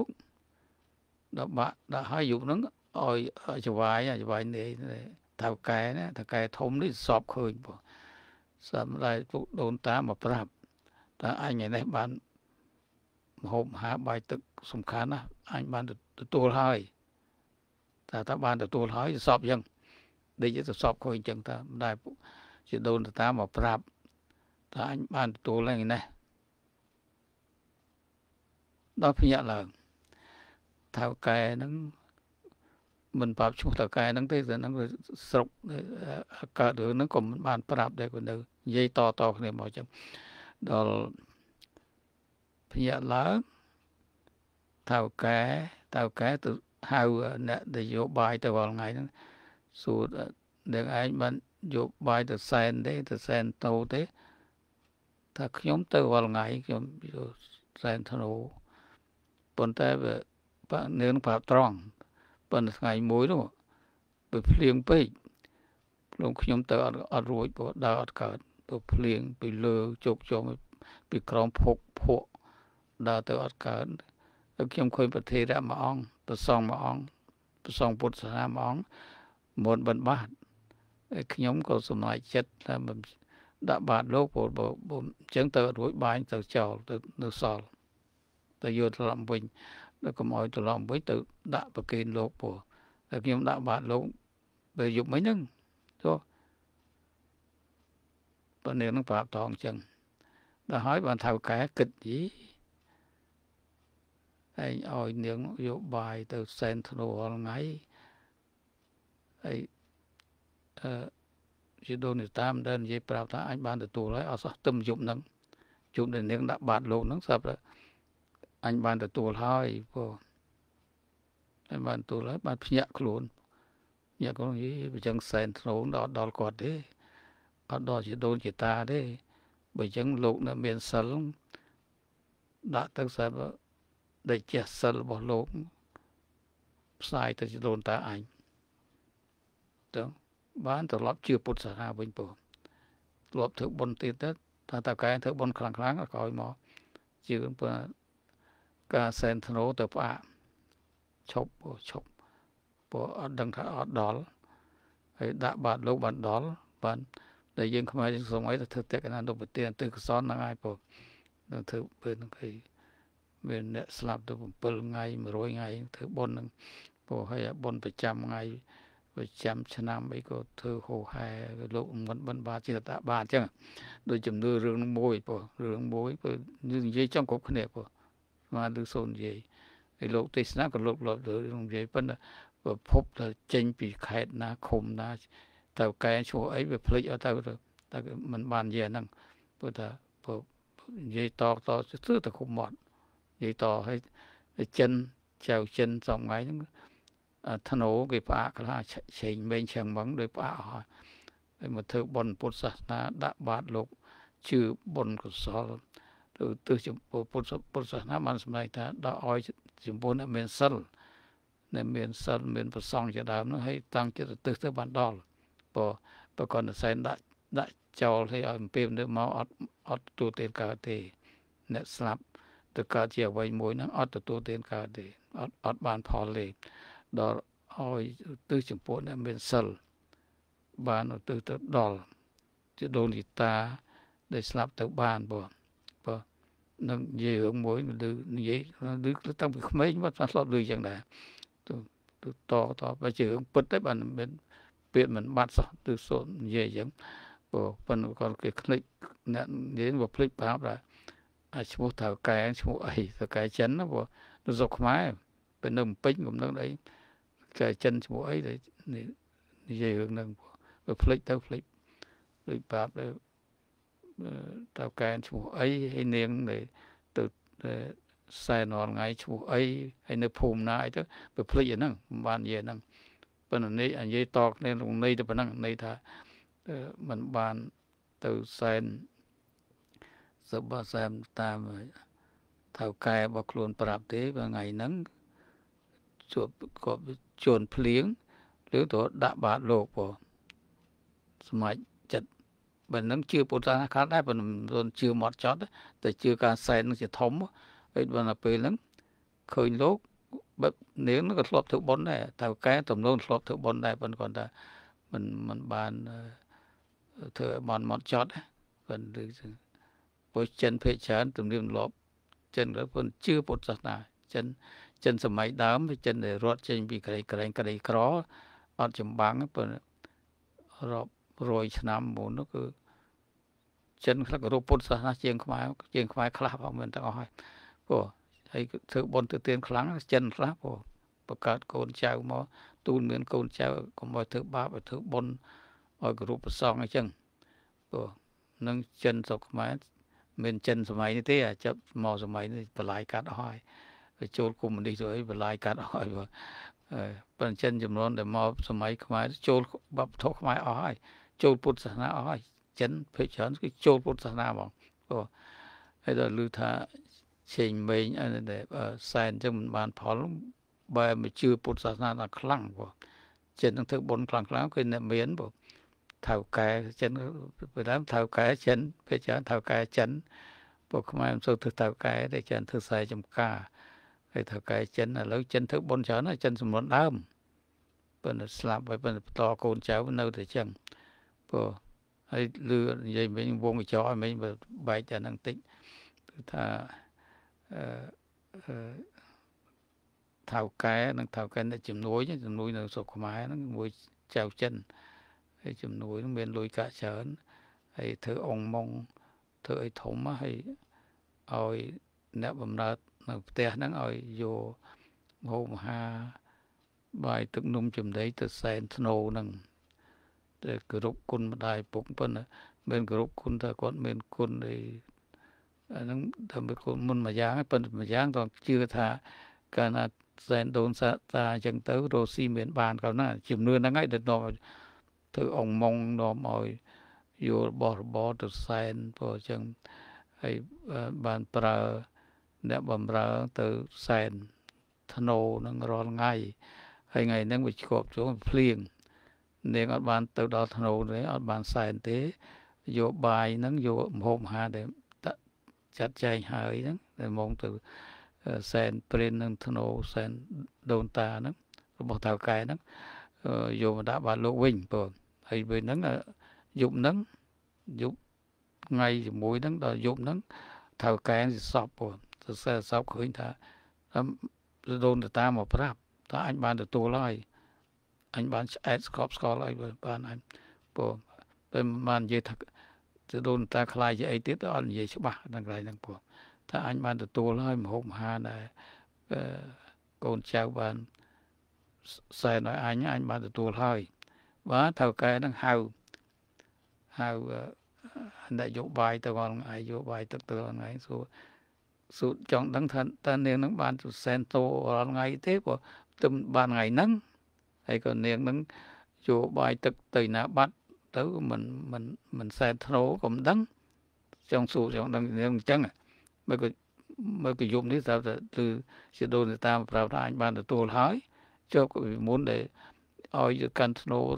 ដាក់ឲ្យយប់ហ្នឹងឲ្យចវាយនេះថៅកែណាថៅកែធំនេះសពឃើញបងសម្រាប់ពុកដូនតាមកប្រាប់ថាអញឯនេះបានមហូបអាហារបាយទឹកសំខាន់ណាស់អញបានទទួលហើយថាបានទទួលហើយសពអញ្ចឹងដេកទៅសពឃើញអញ្ចឹងថាមិនដែរជាដូនតាមកប្រាប់ថាអញបានទទួលហើយនេះដល់ភ្ញាក់ឡើងថៅកែហ្នឹងមិនប្រាប់ឈ្មោះថៅកែហ្នឹងទេតែហ្នឹងស្រុកកើតរឿងហ្នឹងក៏មិនបានប្រាប់ដែរក៏នៅនិយាយតគ្នាមកអញ្ចឹងដល់ភ្ញាក់ឡើងថៅកែទៅហៅអ្នកដែលយកបាយទៅរាល់ថ្ងៃហ្នឹងសួរអ្នកឯងបានយកបាយទៅសែនទេទៅសែនតោទេថាខ្ញុំទៅរាល់ថ្ងៃខ្ញុំយកសែនធ្នូប៉ុន្តែបើនាងប្រាប់ត្រង់ប៉ុន្តែថ្ងៃមួយនោះវាភ្លៀងពេកខ្ញុំទៅអត់រួចព្រោះដើរអត់កើតទៅភ្លៀងពីលើជោគជុំពីក្រោមភក់ដើរទៅអត់កើតហើយខ្ញុំឃើញប្រធារៈមួយអង្គប្រសងមួយអង្គប្រសងពុទ្ធសាសនាមួយអង្គមុនបិណ្ឌបាតហើយខ្ញុំក៏សម្រេចចិត្តថាមិនដាក់បាតលោកព្រោះអញ្ចឹងទៅរួចបាយទៅចោលទៅនៅសល់ទៅយកត្រឡប់វិញដល់កុំឲ្យត្រឡប់វិញទៅដាក់ប្រគេនលោកព្រោះតែខ្ញុំដាក់បាតលោកពេលយប់មិញហ្នឹងចុះបើនាងនឹងប្រាប់តងអញ្ចឹងដល់ហើយបានថៅកែគិតយីឯងឲ្យនាងយកបាយទៅសែនធ្នូរាល់ថ្ងៃហើយជាដូនតាមិនដែលនិយាយប្រាប់ថាអញបានទទួលហើយអត់សោះទឹមយប់ហ្នឹងជុំដែលនាងដាក់បាតលោកហ្នឹងស្រាប់តែអញបានទទួលហើយព្រោះអញបានទទួលហើយបានភ្ញាក់ខ្លួនយីបើចឹងសែនធ្នូដល់គាត់ទេអត់ដល់ជាដូនជាតាទេបើចឹងលោកនៅមានសិលដាក់ទៅស្រាប់ដែលចេះសិលរបស់លោកផ្សាយទៅជាដូនតាអញ tướng bán từ lọp chưa bút ra bên bờ lọp thử bồn tiền tết ta cái thử bồn khăng khăng là coi mò chưa bữa cả sen thô từ bạ chụp bữa đằng thà ở đó hay đã bạn lúc bạn đó bạn để dân không ai sống ấy là thực tế cái nào đâu tiền từ cái son là ai bữa thử bên cái bên slap từ bữa ngày mà rồi ngày thử bồn bữa hay bồn phải trăm ngày phải trăm năm ấy có thử hồ hai lúc vẫn ba chỉ là tạ ba chứ đôi chấm đưa rương môi như vậy trong cuộc này bữa mà đưa son gì cái lúc tết nó có lúc đưa rương gì vẫn là phúc là tranh bị khai na khom na tàu cái chỗ ấy về phơi ở tàu rồi ta mình bàn gì năng bữa ta dây to thứ ta không mọt dây to hay chân chèo chân dòng ấy thân ố cái phá cái là chạy bên chẳng bắn đôi phá hỏi mà thưa bồn bột sạch na đã bát lục chưa bồn của sò từ chừng bột sạch na man này ta đã oi chừng bồn ở miền sân nên miền bờ sông cho đám nó hay tăng cho từ tới bản đo bỏ còn là đã cho thấy ở bên nước máu ở tu tiền cả thì nè slap từ cả chiều vay mối nó ở tu tiền cả thì ở bàn phò lệ đó oi từ chừng bồn ở miền sân bàn ở từ đo chứ đồ lì ta để slap từ bàn bỏ nó về hướng mối đưa vậy nó đưa tăng bị mấy mất nó lọt đưa chẳng đã to và chỉ hướng bứt đấy bạn bên biển mình bắt sao từ số về giống của phần còn cái click nhận đến một click báo là số thảo cái số ấy thảo cái chấn nó nó dọc máy bên nông pính cũng nó đấy cái chân số ấy đấy về hướng nông của click rồi báo đấy thảo cái số ấy hay niềng để từ sai nón ngay chỗ ấy hay nơi phùm nai đó bị phơi vậy năng bàn vậy năng bên này anh dây tọt nên vùng này thì bên năng này thà mình bàn từ sen sắp ba xem tam thảo cài bọc luôn bạp thế và ngày nắng chuột có chuồn phliếng nếu tổ đã bát lột vào máy chật bên nắng chưa bột ra khá đấy bên rồi chưa mọt chót đấyแต่chưa cả sen nó chỉ thấm ấy bên là về lắm khơi lốt nếu nó có lọp thử bón này tàu cá tầm nôn lọp thử bón này vẫn còn là mình bàn thử mọt chót đấy vẫn được với chân phê chán tầm niệm lọp chân đó vẫn chưa bột ra nào chân sớm mấy đám với chân để rót chân bị cái khó ở chấm băng vẫn rồi năm muốn nó cứ chân khác cái robot ra chiên khoai khá vào mình ta hỏi của hay thử bồn tự tiên kháng chân khá của bậc cát côn trào mà tuôn miền côn trào còn mọi thứ ba và thứ bồn ở cái robot song hay chân của nâng chân sọc máy mình chân sớm mấy như thế à chấp mò sớm mấy này lại cát hỏi rồi trôi cùng mình đi rồi lại cát hỏi và bên chân chấm nón để mò sớm mấy máy trôi bắp thóc máy hỏi trôi bút sản na hỏi chân phải chán cái trôi bút sản na bằng của hay là lưu thà trình mình anh để sen cho mình bàn phó bài mà chưa bút sản na là khăng của chân nó thực bốn khăng cái nệm miến của thảo cái chân phải làm thảo cái chân phải chán thảo cái chân bộ không ai số thực thảo cái để chân thực sai trong ca cái thảo cái chân là lấy chân thực bốn chán là chân sầm bốn đám bên là slap bên to côn cháu bên đâu thì chân của hay lừa vậy mình vuông cho mình bài cho năng tính thà thảo cái nó chìm núi nó sụp máy nó mũi treo chân hay chìm núi nó bên lùi cả chớn hay thử ông mông thử ấy thủng hay oi nẹp bầm nát nó tè nó oi vô hôm ha bài tức nung chìm đấy từ sen snow nằng để group kun đại bụng bên group kun ta còn bên kun thì nó thầm bên kun mun mà giang còn chưa thà cái là sen đồn sa ta chẳng tới đồ xi miền bànเขาน่ะchìm nuôi nó ngay được nó thử ông mong nó mỏi vô bỏ từ sen bỏ chẳng hay bàn pra nè bầm ra từ sen thô nó rồi ngay hay ngày nó bị cọp xuống phliêng នាងអត់បានទៅដល់ធ្នូទេអត់បានសែនទេយកបាយហ្នឹងយកម្ហូបអាហារដែលចាត់ចែងហើយហ្នឹងដែលមកទៅសែនព្រិននឹងធ្នូសែនដូនតាហ្នឹងរបស់តៅកែហ្នឹងយកមកដាក់បាតលោកវិញបងហើយពេលហ្នឹងយប់ហ្នឹងយប់ថ្ងៃជាមួយហ្នឹងដល់យប់ហ្នឹងថៅកែសិសពបងសរសេរសពឃើញថាដូនតាមកប្រាប់ថាអញបានទទួលហើយអញបានឆ្អែតស្កប់ស្កល់ហើយបានអញបងពេលបាននិយាយថាដូនតាខ្លាយជាអីទៀតអត់និយាយច្បាស់ដល់កន្លែងហ្នឹងបងថាអញបានទទួលហើយមហូបអាហារដែលកូនចៅបានសែនឲ្យអញបានទទួលហើយបាទថៅកែហ្នឹងហៅអ្នកយកបាយទៅគាត់ឯងយកបាយទឹកទៅគាត់ឯងសួរចង់ដឹងថាតើនាងហ្នឹងបានសែនតោរាល់ថ្ងៃទេព្រោះទៅបានថ្ងៃហ្នឹងហើយក៏នាងហ្នឹងយកបាយទឹកទៅណាបាត់ទៅមិនសែនធ្នោក៏មិនដឹងចង់សួរចង់ដឹងនាងអញ្ចឹងមើលក៏យប់នេះថាគឺជាដូនតាប្រាប់ថាអញបានទទួលហើយជាប់ពីមុនដែលឲ្យទៅកាន់ធ្នោ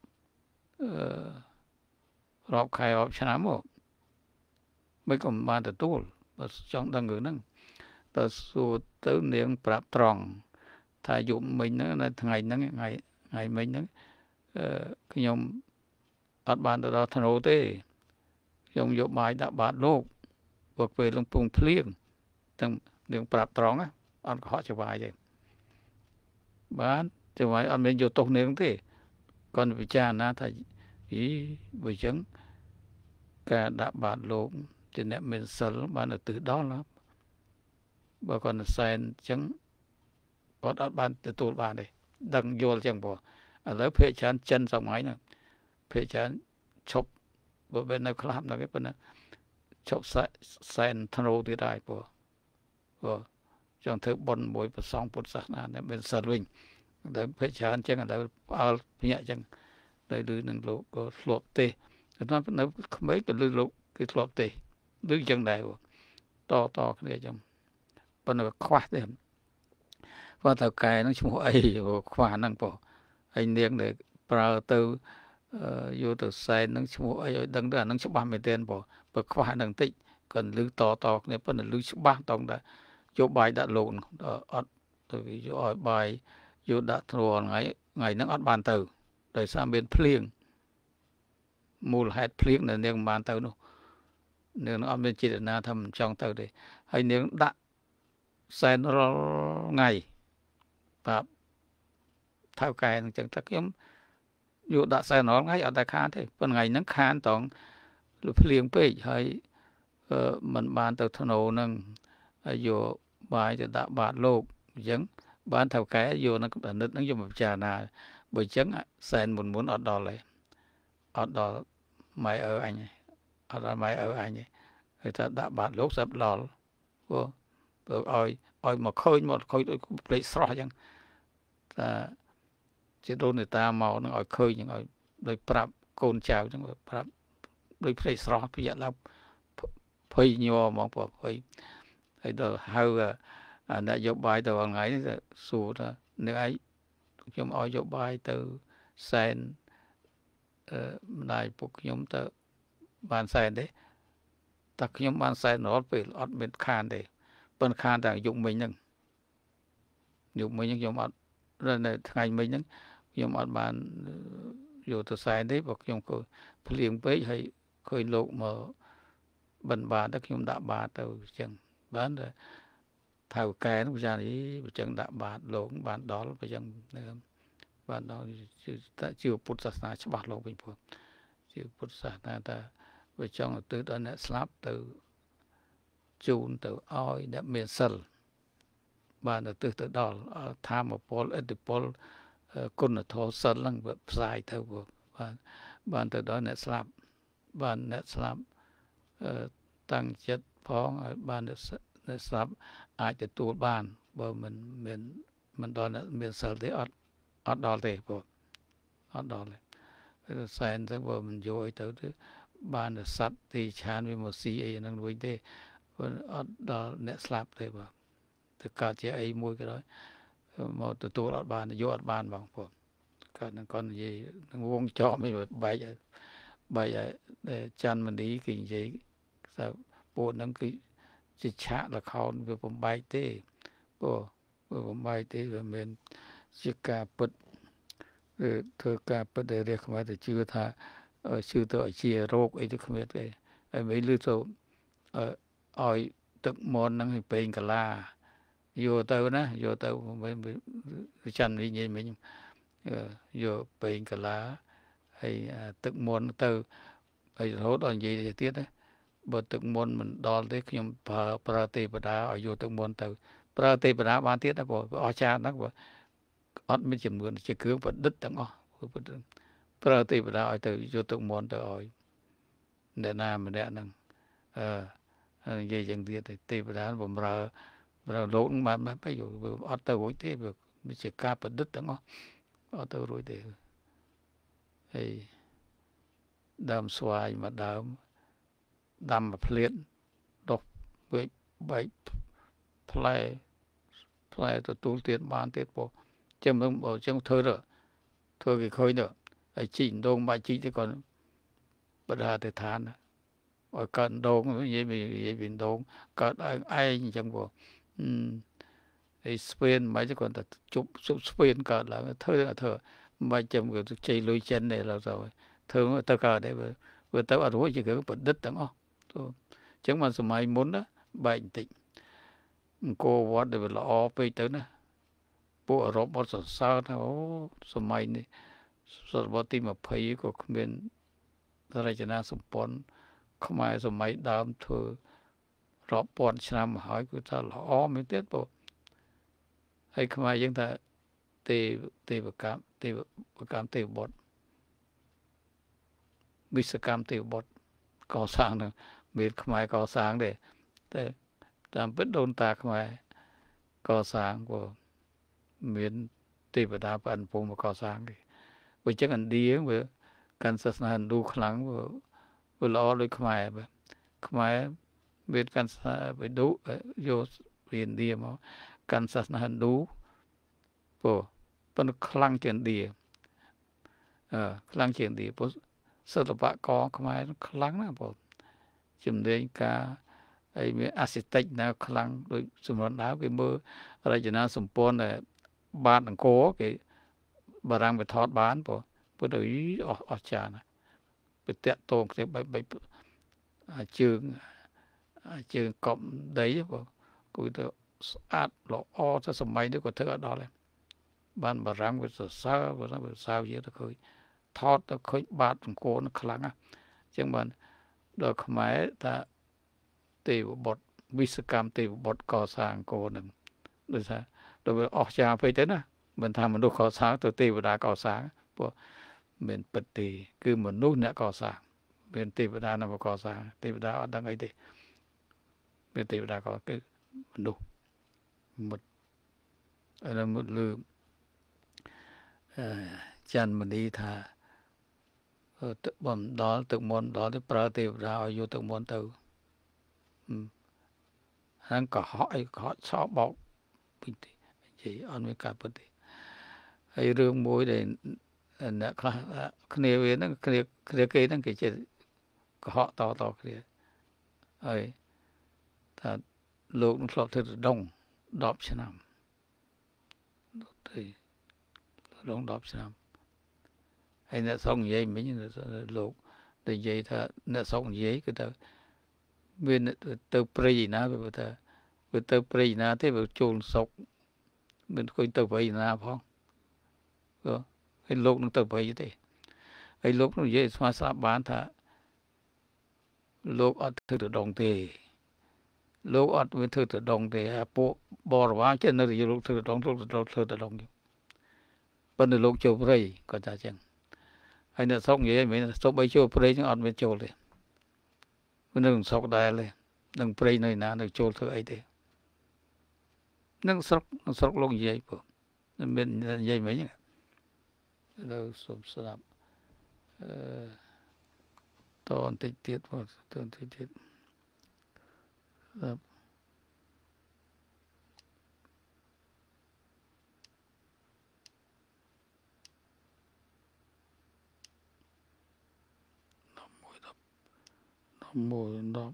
រាប់ខែរាប់ឆ្នាំមកមិនក៏បានទទួលបើចង់ដឹងរឿងហ្នឹងតើសួរទៅនាងប្រាប់ត្រង់ថាយប់មិញហ្នឹងនៅថ្ងៃហ្នឹងថ្ងៃមិញហ្នឹងខ្ញុំអត់បានទៅដល់ធ្នូទេខ្ញុំយកបាយដាក់បាតលោកព្រោះពេលលំពងភ្លៀងទាំងនាងប្រាប់ត្រង់អត់កុហកច្បាយទេបានច្បាយអត់មានយកទោសនាងទេគាត់ពិចារណាថាបើចឹងការដាក់បាតលោកជាអ្នកមានសិលបានទៅទិសដល់បើគាត់សែនចឹងគាត់អត់បានទទួលបានទេដឹងយល់ចឹងព្រោះឥឡូវភេកច្រើនចិនសម័យហ្នឹងភេកច្រើនឈប់បើបែរនៅខ្លះហ្នឹងប៉ុណ្ណាឈប់សែនធ្នូទៀតហើយព្រោះចង់ធ្វើបុណ្យមួយប្រសងពុទ្ធសាសនាដែលមានសិលវិញតែភេកច្រើនចឹងឥឡូវផ្អើលភ្ញាក់ចឹងដែលលឺនឹងលោកក៏ធ្លាប់ទេគាត់នៅក្មេងក៏លឺលោកគឺធ្លាប់ទេលឺចឹងដែរតគ្នាចឹងប៉ុន្តែខ្វះទេគាត់ទៅកែហ្នឹងឈ្មោះអីខ្វះហ្នឹងព្រោះហើយនាងដែលប្រើទៅយកទៅសែនហ្នឹងឈ្មោះអីឲ្យដឹងទៅអាហ្នឹងច្បាស់មែនទែនព្រោះបើខ្វះហ្នឹងតិចគាត់លឺតគ្នាប៉ុន្តែលឺច្បាស់តង់តែយកបាយដាក់លោកអត់ទៅយកឲ្យបាយយកដាក់ធ្នូថ្ងៃហ្នឹងអត់បានទៅដោយសារមានភ្លៀងមូលហេតុភ្លៀងដែលនាងមិនបានទៅនោះនាងអត់មានចេតនាថាមិនចង់ទៅទេហើយនាងដាក់សែនរាល់ថ្ងៃបាទថៅកែអញ្ចឹងតែខ្ញុំយកដាក់សែនរាល់ថ្ងៃអត់តែខានទេប៉ុន្តែថ្ងៃហ្នឹងខានតង់ភ្លៀងពេកហើយមិនបានទៅធ្នូហ្នឹងហើយយកបាយទៅដាក់បាតលោកអញ្ចឹងបានថៅកែយកនឹងអាណិតហ្នឹងយកមកពិចារណាបើអញ្ចឹងសែនមុនអត់ដល់ទេអត់ដល់ម៉ែអញអត់ដល់ម៉ែអញទេហើយថាដាក់បាតលោកស្រាប់ដល់ព្រោះឲ្យមកឃើញដូចភ្លេចស្រស់អញ្ចឹងថាជាដូនតាមកនឹងឲ្យឃើញនឹងឲ្យដូចប្រាប់កូនចៅអញ្ចឹងប្រាប់ដូចភ្លេចស្រស់ពីឡើងភ័យញ័រហ្មងព្រោះភ័យហើយដល់ហៅអ្នកយកបាយទៅថ្ងៃនេះសួរថានឹងឯងខ្ញុំឲ្យយកបាយទៅសែនម្ដាយពុកខ្ញុំទៅបានសែនទេតែខ្ញុំបានសែនរាល់ពេលអត់មានខានទេប៉ុន្តែខានតែយុគមិញហ្នឹងខ្ញុំអត់នៅថ្ងៃមិញហ្នឹងខ្ញុំអត់បានយកទៅសែនទេព្រោះខ្ញុំក៏ភ្លៀងពេកហើយឃើញលោកមកបិណ្ឌបាតទៅខ្ញុំដាក់បាតទៅអញ្ចឹងបានថៅកែនោះចានេះអញ្ចឹងដាក់បាតលោកបានដល់អញ្ចឹងបានដល់ជាពុទ្ធសាសនាច្បាស់លោកវិញព្រោះជាពុទ្ធសាសនាថាវាចង់ទៅដល់អ្នកស្លាប់ទៅជូនទៅឲ្យអ្នកមានសិលបានទៅដល់ធម៌ពលឥទ្ធិពលគុណធម៌សិលហ្នឹងផ្សាយទៅបានទៅដល់អ្នកស្លាប់បានអ្នកស្លាប់តាំងចិត្តផងឲ្យបានអ្នកស្លាប់អាចទទួលបានបើមិនដល់អ្នកមានសិលទេអត់ដល់ទេព្រោះអត់ដល់ទេសែនទៅបើមិនយកឲ្យទៅបានសត្វទីឆានវាមកស៊ីអីហ្នឹងវិញទេអត់ដល់អ្នកស្លាប់ទេបាទទៅកើតជាអីមួយក៏ដោយមកទទួលអត់បានយកអត់បានបងព្រោះ cả nó còn gì nó vuông cho mới bài chan mình đi cái gì sao bộ nó cái chỉ chả là khôn về bom bay thế bộ bom bay thế và mình chỉ cả bật thưa cả bật để để không phải chưa tha chưa tới chia rốt ấy thì không biết cái mấy lứa số ỏi tự môn năng thì bên cả la vô tàu nè vô tàu mới chăn đi nhìn mình vô bên cả lá hay tự môn tàu hay hốt còn gì thì tiết đấy bữa tự môn mình đo tới khi nhom prate pada ở vô tự môn tàu prate pada ban tiết đó bộ ở cha nó bộ ở mấy chừng mượn chỉ cứ vật đứt chẳng có prate pada ở từ vô tự môn từ ở để nam mình để năng vậy chẳng tiết thì tê pada bộ rồi lỗ mà bây giờ ở tàu ấy thế được mình chỉ cá vật đứt chẳng có ở tàu rồi thì hay đam xoài mà đam mà phết đọc với bài play tụi tiền bán tiết bộ chấm bộ chấm thơ rồi thơ cái khơi nữa ai chỉnh đông bài chỉnh thì còn bật ra thì than ở cận đông vậy bị đông cận ai chẳng bộ ai Spain mấy chứ còn chụp Spain cận là thơ mà chấm cái chơi lôi chân này là rồi thơ tao cờ đấy vừa tao ở đó chỉ cái bật đứt chẳng không chẳng mà số mấy muốn đó bệnh tịnh cô vợ để là o pe tới nè bộ ở đó sao sao nó số mấy này số bao tim mà phải có bên ra cho nó sum pon không ai số mấy đam thưa rõ pon xem mà hỏi người ta là o mới tiết bộ hay không ai chúng ta tê tê bọt bị sự cam tê bọtก่อสร้างนะมีขมายก่อสร้างเด้แต่ตามเป็นโดนตาขมายก่อสร้างก็มีเทวดาปันพงมาก่อสร้างดิวิจัยกันดีเว้ยการศาสนาดูขลังเว้ยล้อเลยขมายมีการไปดูโยเรียนดีมั้งการศาสนาดูโอ้เป็นขลังเกินดีขลังเกินดีปุ๊ศิลปะก็ขมายขลังนะปุ๊จุดเด่นกาไอ้มีอาร์ติเทคนะขลังโดยสมรดาcái mơอะไรจะน่าสมบูรณ์เลยบ้านของโก้cáiบารังไปทอดบ้านปุ๊ปุ๊โดยออกจานะไปเตะตรงที่ไปtrường cộng đấyปุ๊กูจะอาดหล่อจะสมัยนี้ก็เธอดอเลยบ้านบารังไปสาวเยอะตะเคยทอดตะเคยบ้านของโก้นะขลังอ่ะจังมันโดยขมายถ้าตีบทวิศกรรมตีบทก่อสร้างโกหนึ่งโดยโดยออกจากไปเถอะนะมันทำมันดูก่อสร้างตัวตีบดาก่อสร้างพวกเป็นปฏิคือมนุษย์เนี่ยก่อสร้างเป็นตีบดานำมาก่อสร้างตีบดาดังไงดีเป็นตีบดาก่อคือมนุษย์หมดอะไรหมดลืมจันมันดีท่าtự bầm đó tự môn đó thì prate ra ở vô tự môn từ hắn có hỏi xóa bọc bình tĩnh chỉ ăn với cả bình tĩnh hay rương mối để nè cái này nó cái nó cái chuyện có họ to kia ấy ta lúc nó lọt từ đông đọp cho nằm thì đông đọp cho nằm hay nè xong vậy mình lục thì vậy ta nè xong vậy cái ta bên từ prey na về từ prey na thế về chôn sọc bên coi từ prey na phong rồi cái lục nó từ prey thế cái lục nó vậy mà sao bán ta lục ở từ đồng thì lục ở bên từ đồng thì bộ bò vào trên nơi thì lục từ đồng bên lục châu prey có cha chăng hay là xong vậy mình xong bây giờ prey nhưng ăn bên châuเลยมันนึงสอกได้เลยนึงเปรย์หน่อยนะนึงโจลเธอไอ้เด้นึงสอกลงใหญ่ปุ๊บนั่นเป็นใหญ่ไหมเนี่ยเราสมสนับตอนติดพอตอนติดครับ 11 10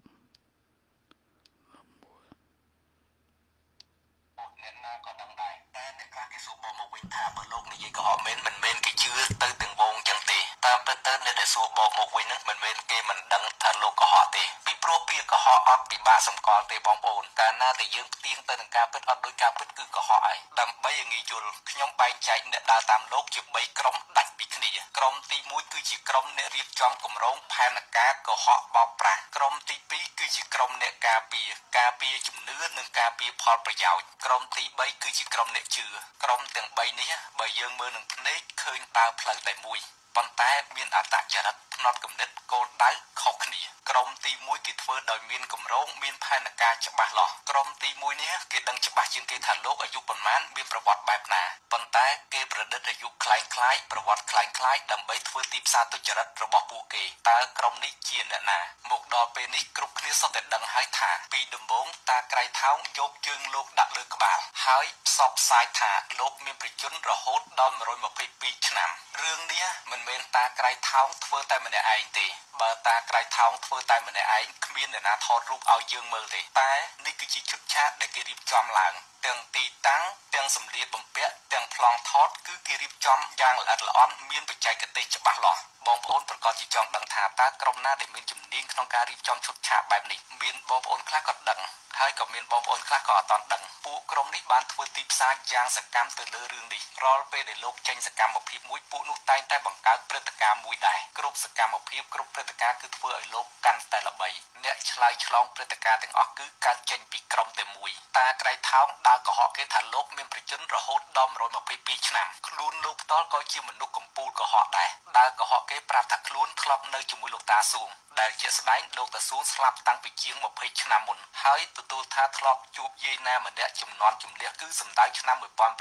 ก็ดังได้แต่ในครั้งที่สูบบอกมาวิ่งท่าบนโลกนี้ก็หอมเม้นมันเม้นกี่ชื่อตื้อถึงวงจังตีตามเปิ้ลในแต่สูบบอกมาวิ่งนั้นมันเม้นเกมันดังท่าโลกก็หอตีปีโปรปีก็หออัพปีบาสมกรเตบองโอนการหน้าแต่ยืมเตียงเติ้งการเปิ้ลอัดโดยการเปิ้ลคือก็หอไอดำใบอย่างงี้จุลขยมใบใจเนี่ยดาตามโลกจุดใบกรมดัดปีขณีกรมตีมุ้ยคือจีกรมเนี่ยรีบจอมกลุ่มร้องแพนกาก็หอเบาปรากรมตีปีคือจีกรมเนี่ยกาปีจุ่มเนื้อหนึ่งกาปีพอประยาวกรมตีใบคือจีกรมเนี่ยจือกรมแต่งใบนี้ใบยืงมือหนึ่งเนกเคยตาเพลิดแต่มุยปนแต่เมียนอัตจรัตพนอดกำเนิดโกลได้เข้าขณีกรมตีมุยกิดเฟอร์โดยเมียนกลุ่มร้องเมียนแพนกาฉบับหล่อกรมตีมุยนี้เกิดดังฉบับจึงเกิดฐานโลกอายุประมาณเมียนประวัติแบบนาปนแต่เกิดประเดิดอายุคล้ายประวัติคล้ายดำใบเฟอร์ตีซาตุจรัตระบบปูเกตากรมนี้เจียนนาหมกดอเป็นนิกรุกนี้สเตดังหายถาปีดมบงตาไกรเท้ายกจึงโลกดักเลือกบาลหายสอบสายถาโลกมีประจุนระหดดอมรอยมาปีฉนำเรื่องนี้มันเป็นตาไกรเท้าเทอแต่มันไอตีเบอร์ตาไกรเท้าเทอแต่มันไอขมิ้นเนี่ยนะทอดรูปเอายืงมือตีแต่นี่คือจิตชุดชาติได้เกิดรีบจอมหลังเตียงตีตั้งเตียงสำลีปุ่มเปียเตียงพลองทอดคือเกิดรีบจอมยางละอ่อนมีนปัจจัยกติฉบับหล่อบองโอนประกอบจิตจอมดังถาตากรมหน้าได้มีจุดนิ่งក្នុងការរៀបចំឈុតឆាកបែបនេះមានបងប្អូនខ្លះក៏ដឹងហើយក៏មានបងប្អូនខ្លះក៏អត់ទាន់ដឹងពួកក្រុមនេះបានធ្វើទីផ្សារយ៉ាងសកម្មទៅលើរឿងនេះរាល់ពេលដែលលោកចេញសកម្មភាពមួយពួកនោះតែងតែបង្កើតព្រឹត្តិការណ៍មួយដែរគ្រប់សកម្មភាពគ្រប់ព្រឹត្តិការណ៍គឺធ្វើឲ្យលោកកាន់តែល្បីអ្នកឆ្លើយឆ្លងព្រឹត្តិការណ៍ទាំងអស់គឺកើតចេញពីក្រុមតែមួយតាក្រៃថោងដើរកុហកគេថាលោកមានប្រជជនរហូតដល់122ឆ្នាំខ្លួនលោកផ្ទាល់ក៏ជាមនុស្សកំពូលកុហកដែរដើរកុហកគេប្រាប់ថាខ្លួនធ្លាប់នៅជាមួយលោកតាសួងដែលជាស្ដែងលោកតាសួងស្លាប់តាំងពីជាង20ឆ្នាំមុនហើយទទួលថាធ្លាប់ជួបយាយណាម្នាក់ជំនាន់ជំនះគឺសម្ដៅឆ្នាំ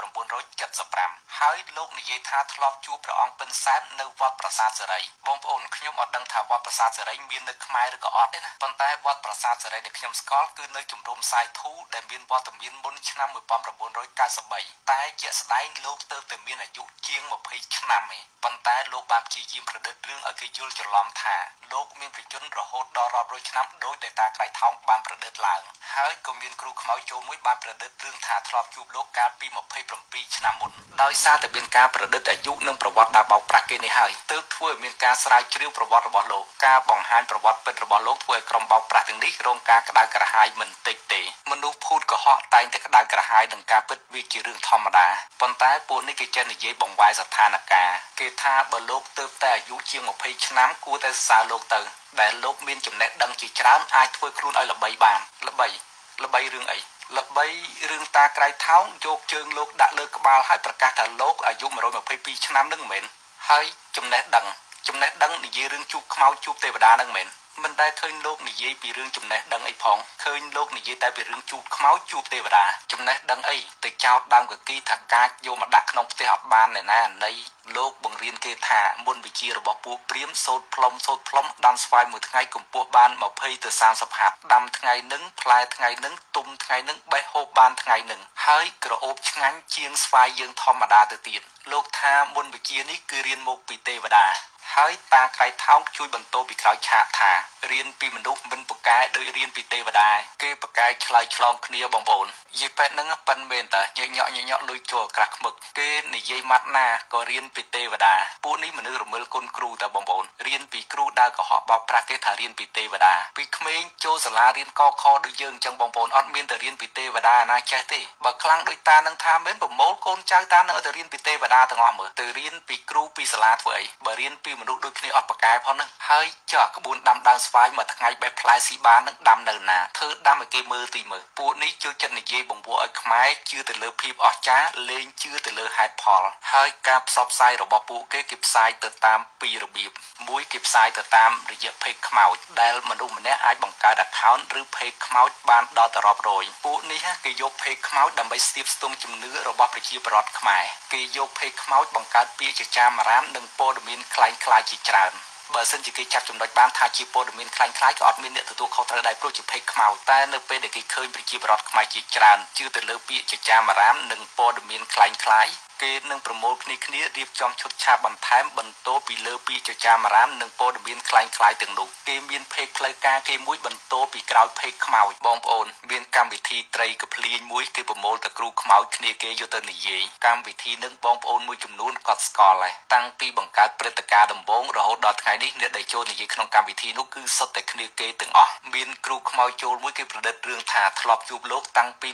1975ហើយលោកនិយាយថាធ្លាប់ជួបព្រះអង្គពិនសែននៅវត្តប្រាសាទសេរីបងប្អូនខ្ញុំអត់ដឹងថាវត្តប្រាសាទសេរីមាននៅខ្មែរឬក៏អត់ទេណាប៉ុន្តែវត្តប្រាសាទសេរីដែលខ្ញុំស្គាល់គឺនៅជំរំសាយធូដែលមានវត្តមានមុនឆ្នាំ1993តែជាក់ស្ដែងលោកទៅតែមានអាយុជាង20ឆ្នាំឯងប៉ុន្តែលោកបានព្យាយាមប្រឌិតរឿងឲ្យគេយល់ច្រឡំថាលោកមានប្រជជនរហូតដល់រាប់រយឆ្នាំដោយដែលតាក្រៃថោងបានប្រឌិតឡើងហើយក៏មានគ្រូខ្មោចចូលមួយបានប្រឌិតរឿងថាធ្លាប់ជួបលោកកាលពី27ឆ្នាំមុនដោយសារតែមានការប្រឌិតអាយុនិងប្រវត្តិដែលបោកប្រាស់គេនេះហើយទើបធ្វើឲ្យមានការស្រាវជ្រាវប្រវត្តិរបស់លោកការបង្ហាញប្រវត្តិពិតរបស់លោកធ្វើឲ្យក្រុមបោកប្រាស់ទាំងនេះរងការក្តៅក្រហាយមិនតិចទេមនុស្សភូតកុហកតែងតែក្តៅក្រហាយនឹងការពិតវាជារឿងធម្មតាប៉ុន្តែពួកនេះគេចេះនិយាយបង្វែរស្ថានភាពគេថាបើលោកទើបតែអាយុជាង20ឆ្នាំគួរតែសរសើរលោកទៅដែលលោកមានចំណេះដឹងជាច្រើនអាចធ្វើខ្លួនឲ្យល្បីបានល្បីរឿងអីល្បីរឿងតាក្រៃថោងយកជើងលោកដាក់លើក្បាលហើយប្រកាសថាលោកអាយុ122ឆ្នាំនឹងមិនមែនហើយចំណេះដឹងនិយាយរឿងជួបខ្មោចជួបទេវតានឹងមិនមែនមិនដែលឃើញលោកនិយាយពីរឿងចំណេះដឹងអីផងឃើញលោកនិយាយតែពីរឿងជួបខ្មោចជួបទេវតាចំណេះដឹងអីទៅចោតដើមកគីថាកាចយកមកដាក់ក្នុងផ្ទះអត់បានណែណាណីលោកបង្រៀនគេថាមុនវិជារបស់ពួកព្រាហ្មណ៍សូត្រផ្លុំដាំស្វាយមួយថ្ងៃកម្ពស់បាន20ទៅ30ហាត់ដាំថ្ងៃនឹងផ្លែថ្ងៃនឹងទុំថ្ងៃនឹងបេះហូបបានថ្ងៃនឹងហើយក្រអូបឆ្ងាញ់ជាងស្វាយយើងធម្មតាទៅទៀតលោកថាមុនវិជានេះគឺរៀនមកពីទេវតាហើយតាក្រៃថោងជួយបន្តពីក្រោយឆាកថារៀនពីមនុស្សមិនពូកែដោយរៀនពីទេវតាគេពូកែឆ្លើយឆ្លងគ្នាបងប្អូននិយាយប៉ែតហ្នឹងប៉ិនមែនតាញញក់លុយចូលក្រាស់ខ្មឹកគេនិយាយម៉ាត់ណាក៏រៀនពីទេវតាពួកនេះមនុស្សរមិលគុណគ្រូតាបងប្អូនរៀនពីគ្រូដើរកុហកបោកប្រាស់គេថារៀនពីទេវតាពីក្មេងចូលសាលារៀនកខដូចយើងអញ្ចឹងបងប្អូនអត់មានតែរៀនពីទេវតាណាចេះទេបើខ្លាំងដូចតានឹងថាមែនប្រមូលកូនចៅតានឹងទៅរៀនពីទេវតាទាំងអស់មើលទៅរៀនពីគ្រូពីសាលាធ្វើអីបើរៀនពីមនុស្សដូចគ្នាអត់ប្រកែផងហ្នឹងហើយចុះក្បួនដាំដើមស្វាយមួយថ្ងៃបេះផ្លែស៊ីបាននឹងដាំនៅណាធ្វើដាំឲ្យគេមើលទីមើលពួកនេះចូលចិត្តនិយាយបង្វក់ឲ្យខ្មែរជឿទៅលើភាពអស្ចារ្យលេងជឿទៅលើហេតុផលហើយការផ្សព្វផ្សាយរបស់ពួកគេផ្សាយទៅតាមពីររបៀបមួយគេផ្សាយទៅតាមរយៈเพจខ្មោចដែលមនុស្សម្នាក់អាចបង្កើត account ឬ page ខ្មោចបានដល់ទៅរាប់រយពួកនេះគេយក page ខ្មោចដើម្បីស្ទាបស្ទង់ជំនឿរបស់ប្រជាពលរដ្ឋខ្មែរគេយក page ខ្មោចបង្កើតពាក្យចចាមអារាមនិងព័ត៌មានคล้ายៗជាច្រើនបើសិនជាគេចាប់ចំណុចបានថាជាព័ត៌មានคล้ายៗក៏អត់មានអ្នកទទួលខុសត្រូវដែរព្រោះជា page ខ្មោចតែនៅពេលដែលគេឃើញប្រជាពលរដ្ឋខ្មែរជាច្រើនជឿទៅលើពាក្យចចាមអារាមនិងព័ត៌មានคล้ายៗគេនឹងប្រមូលគ្នារៀបចំឈុតឆាកបន្ថែមបន្ទោពីលើពីចចាមអារាមនិងព័ត៌មានคล้ายៗទាំងនោះគេមានเพจផ្លូវការគេមួយបន្ទោពីក្រោយเพจខ្មោចបងប្អូនមានកម្មវិធីត្រីកភ្លៀងមួយគេប្រមូលតែគ្រូខ្មោចគ្នាគេយកទៅនិយាយកម្មវិធីនឹងបងប្អូនមួយចំនួនក៏ស្គាល់ដែរតាំងពីបង្កើតព្រឹត្តិការណ៍ដំបូងរហូតដល់ថ្ងៃនេះអ្នកដែលចូលនិយាយក្នុងកម្មវិធីនោះគឺសុទ្ធតែគ្នាគេទាំងអស់មានគ្រូខ្មោចចូលមួយគេប្រឌិតរឿងថាធ្លាប់ជួបលោកតាំងពី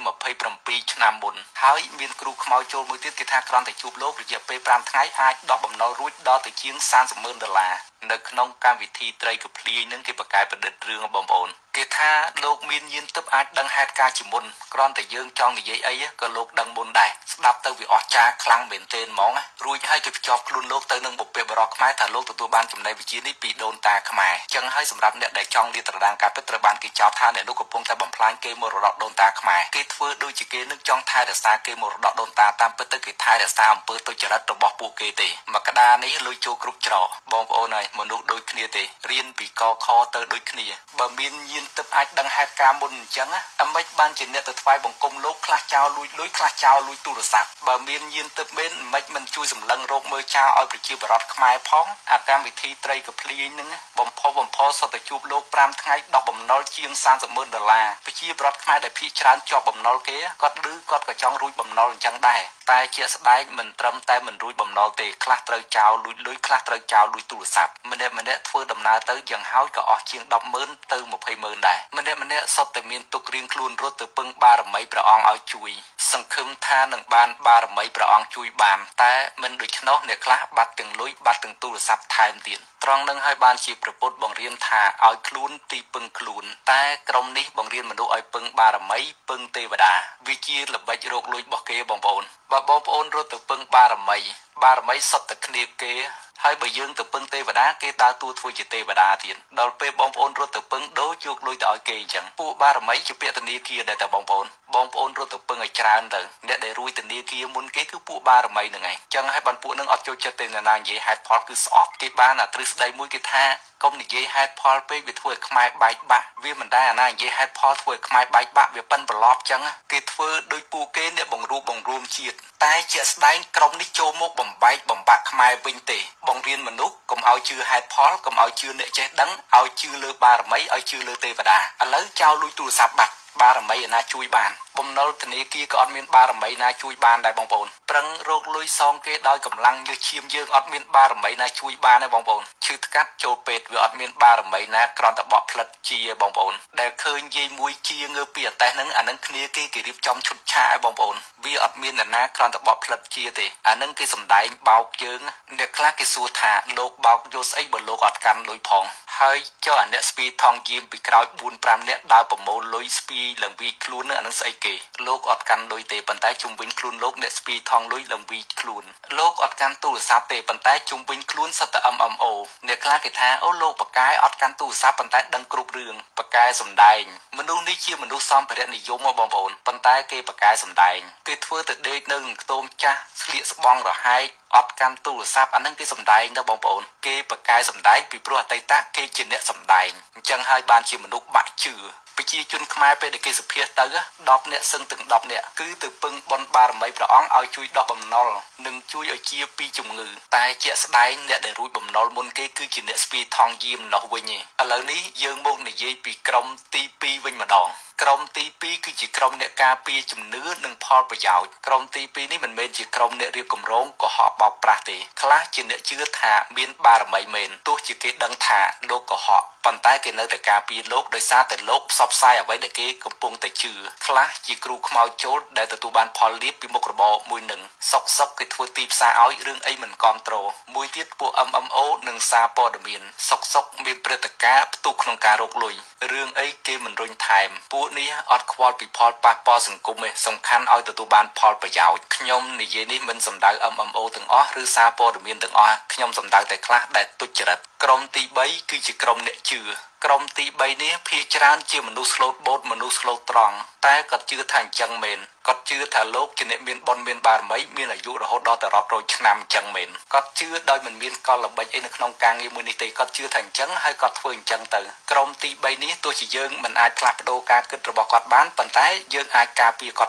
27ឆ្នាំមុនហើយមានគ្រូខ្មោចចូលមួយទៀតគេថាគ្រាន់តែជួបលោករយៈពេល5ថ្ងៃអាចដកបំណុលរួចដល់ទៅជាង$30,000នៅក្នុងកម្មវិធីត្រីកភ្លៀងនឹងគេបង្កើតប្រឌិតរឿងបងប្អូនគេថាលោកមានយានទិព្វអាចដឹងហេតុការណ៍ជាមុនគ្រាន់តែយើងចង់និយាយអីក៏លោកដឹងមុនដែរស្ដាប់ទៅវាអស្ចារ្យខ្លាំងមែនទែនហ្មងរួចហើយគេភ្ជាប់ខ្លួនលោកទៅនឹងបុព្វបុរសខ្មែរថាលោកទទួលបានចំណេះវិជ្ជានេះពីដូនតាខ្មែរចឹងហើយសម្រាប់អ្នកដែលចង់លាតត្រដាងការពិតត្រូវបានគេចោទថាអ្នកនោះកំពុងតែបំផ្លាញគេមរតកដូនតាខ្មែរគេធ្វើដូចជាគេនឹងចង់ថែរក្សាគេមរតកដូនតាតាមពិតទៅគេថែរក្សាអំពើទុច្ចរិតរបស់ពួកគេទេមកក្តារនេះលុយចូលគ្រប់ច្រកបងប្អូនហើយមនុស្សដូចគ្នាទេរៀនពីកខទៅដូចគ្នាបើមានយានទិព្វអាចដឹងហេតុការណ៍មុនអញ្ចឹងអ្មេចបានជាអ្នកទៅថ្វាយបង្គំលោកខ្លះចោលលួចលុយខ្លះចោលលួចទូរស័ព្ទបើមានយានទិព្វមែនអ្មេចមិនជួយសម្លឹងរោគមើលចោលឲ្យប្រជាពលរដ្ឋខ្មែរផងអាកម្មវិធីត្រីកភ្លៀងហ្នឹងបំផុសសុទ្ធតែជួបលោក5ថ្ងៃដកបំណុលជាង$30,000ប្រជាពលរដ្ឋខ្មែរដែលភ័យច្រើនជាប់បំណុលគេគាត់ឮគាត់ក៏ចង់រួចបំណុលអញ្ចឹងដែរតែជាស្ដែងមិនត្រឹមតែមិនរួចបំណុលទេខ្លះត្រូវចោលលួចលុយខ្លះត្រូវចោលលួចទូរស័ព្ទម្នាក់ធ្វើដំណើរទៅយ៉ាងហោចក៏អស់ជាង$10,000ទៅ$20,000ដែរម្នាក់សុទ្ធតែមានទុករៀងខ្លួនរត់ទៅពឹងបារមីព្រះអង្គឲ្យជួយសង្ឃឹមថានឹងបានបារមីព្រះអង្គជួយបានតែមិនដូច្នោះអ្នកខ្លះបាត់ទាំងលុយបាត់ទាំងទូរស័ព្ទថែមទៀតត្រង់នឹងហើយបានជាព្រះពុទ្ធបង្រៀនថាឲ្យខ្លួនទីពឹងខ្លួនតែក្រុមនេះបង្រៀនមនុស្សឲ្យពឹងបារមីពឹងទេវតាវាជាល្បិចរកលុយរបស់គេបងប្អូនបើបងប្អូនរត់ទៅពឹងបារមីសុទ្ធតែគ្នាគេហើយបើយើងទៅពឹងទេវតាគេដើរតួធ្វើជាទេវតាទៀតដល់ពេលបងប្អូនរត់ទៅពឹងដូចយកលុយទៅឲ្យគេអញ្ចឹងពួកបារមីជាពាក្យធនាគារដែរតែបងប្អូនរត់ទៅពឹងឲ្យច្រើនទៅអ្នកដែលរួយធនាគារមុនគេគឺពួកបារមីហ្នឹងឯងអញ្ចឹងហើយបានពួកនឹងអត់ចូលចិត្តទេណានិយាយហេតុផលគឺស្អប់គេបានអាទ្រឹស្ដីមួយគេថាកុំនិយាយហេតុផលពេកវាធ្វើឲ្យខ្មែរបែកបាក់វាមិនដែរអាណានិយាយហេតុផលធ្វើឲ្យខ្មែរបែកបាក់វាប៉ិនប្រឡប់អញ្ចឹងគេធ្វើដោយពួកគេអ្នកបង្រួមជាតិតែជាក់ស្ដែងក្រុមនេះចូលមកបំបែកបំបាក់ខ្មែរវិញទេបង្រៀនមនុស្សកុំឲ្យជឿហេតុផលកុំឲ្យជឿអ្នកចេះដឹងឲ្យជឿលើបារមីឲ្យជឿលើទេវតាឥឡូវចោលលួចទូរស័ព្ទបាត់បារមីឯណាជួយបានបំណុលធនាគារក៏អត់មានបារមីណាជួយបានដែរបងប្អូនប្រឹងរកលុយសងគេដោយកម្លាំងញើសឈាមយើងអត់មានបារមីណាជួយបានទេបងប្អូនឈឺថ្កាត់ចូលពេទ្យវាអត់មានបារមីណាគ្រាន់តែបក់ផ្លិតជាបងប្អូនដែលឃើញយាយមួយជាងើពីអតេះហ្នឹងអាហ្នឹងគ្នាគេរៀបចំឈុតឆាកឲ្យបងប្អូនវាអត់មានអ្នកណាគ្រាន់តែបក់ផ្លិតជាទេអាហ្នឹងគេសំដែងបោកយើងអ្នកខ្លះគេសួរថាលោកបោកយកស្អីបើលោកអត់កាន់លុយផងហើយចុះអាអ្នកស្ពីថងយាមពីក្រោយ 4-5 នាក់ដើរប្រមូលលុយស្ពីឡើងវីខ្លួននឹងអានឹងស្អីគេលោកអត់កាន់លុយទេប៉ុន្តែជុំវិញខ្លួនលោកអ្នកស្ពីថងលុយឡើងវីខ្លួនលោកអត់កាន់ទូរស័ព្ទទេប៉ុន្តែជុំវិញខ្លួនសិតតែ MMO អ្នកខ្លះគេថាអូលោកបកាយអត់កាន់ទូរស័ព្ទប៉ុន្តែដឹងគ្រប់រឿងបកាយសំដែងមនុស្សនេះជាមនុស្សសម្ភារៈនិយមមកបងប្អូនប៉ុន្តែគេបកាយសំដែងគេធ្វើទៅដេកនៅក្នុងខ្ទមចាស់ស្លៀកស្បង់រហែកអត់កាន់ទូរស័ព្ទអានឹងគេសំដែងទៅបងប្អូនគេបកាយសំដែងពីព្រោះអតីតគេជាអ្នកសំដែងអញ្ចឹងហើយបានជាមនុស្សបាក់ជឿប្រជាជនខ្មែរពេលដែលគេសុភាសទៅ10នាក់សឹងទាំង10នាក់គឺទៅពឹងបនបារមីព្រះអង្គឲ្យជួយដោះបំណុលនិងជួយឲ្យជាពីជំងឺតែជាក់ស្ដែងអ្នកដែលរួចបំណុលមុនគេគឺជាអ្នកស្ពីថងយាមនោះវិញឯងឥឡូវនេះយើងមកនិយាយពីក្រុមទី2វិញម្ដងក្រុមទី2គឺជាក្រុមអ្នកការពារជំនឿនិងផលប្រយោជន៍ក្រុមទី2នេះមិនមែនជាក្រុមអ្នករៀបគម្រោងកុហកបោកប្រាស់ទេខ្លះជាអ្នកជឿថាមានបារមីមែនទោះជាគេដឹងថាលោកកុហកប៉ុន្តែគេនៅតែការពារលោកដោយសារតែលោកផ្សព្វផ្សាយអ្វីដែលគេកំពុងតែជឿខ្លះជាគ្រូខ្មោចចូលដែលទទួលបានផលលាភពីមុខរបរមួយនឹងសុកគេធ្វើទីផ្សារឲ្យរឿងអីមិនគ្រប់ត្រូលមួយទៀតពួក MMO និងសារព័ត៌មានសុកមានព្រឹត្តិការណ៍ផ្ទុះក្នុងការរកលុយរឿងអីគេមិនរុញថែមពួកនេះអត់ខ្វល់ពីផលប៉ះពាល់សង្គមទេសំខាន់ឲ្យទទួលបានផលប្រយោជន៍ខ្ញុំនិយាយនេះមិនសំដៅ MMO ទាំងអស់ឬសារព័ត៌មានទាំងអស់ខ្ញុំសំដៅតែខ្លះដែលទុច្ចរិតក្រុមទី3គឺជាក្រុមអ្នកជឿក្រុមទី3នេះភាគច្រើនជាមនុស្សស្លូតបូតមនុស្សស្លូតត្រង់តែគាត់ជឿថាអញ្ចឹងមែនគាត់ជឿថាលោកជាអ្នកមានបុណ្យមានបារមីមានអាយុរហូតដល់ទៅរាប់រយឆ្នាំអញ្ចឹងមែនគាត់ជឿដោយមិនមានកលល្បិចអីនៅក្នុងការងារមួយនេះទេគាត់ជឿថាអញ្ចឹងហើយគាត់ធ្វើអញ្ចឹងទៅក្រុមទី3នេះទោះជាយើងមិនអាចផ្លាស់ប្ដូរការគិតរបស់គាត់បានប៉ុន្តែយើងអាចការពារគាត់បាន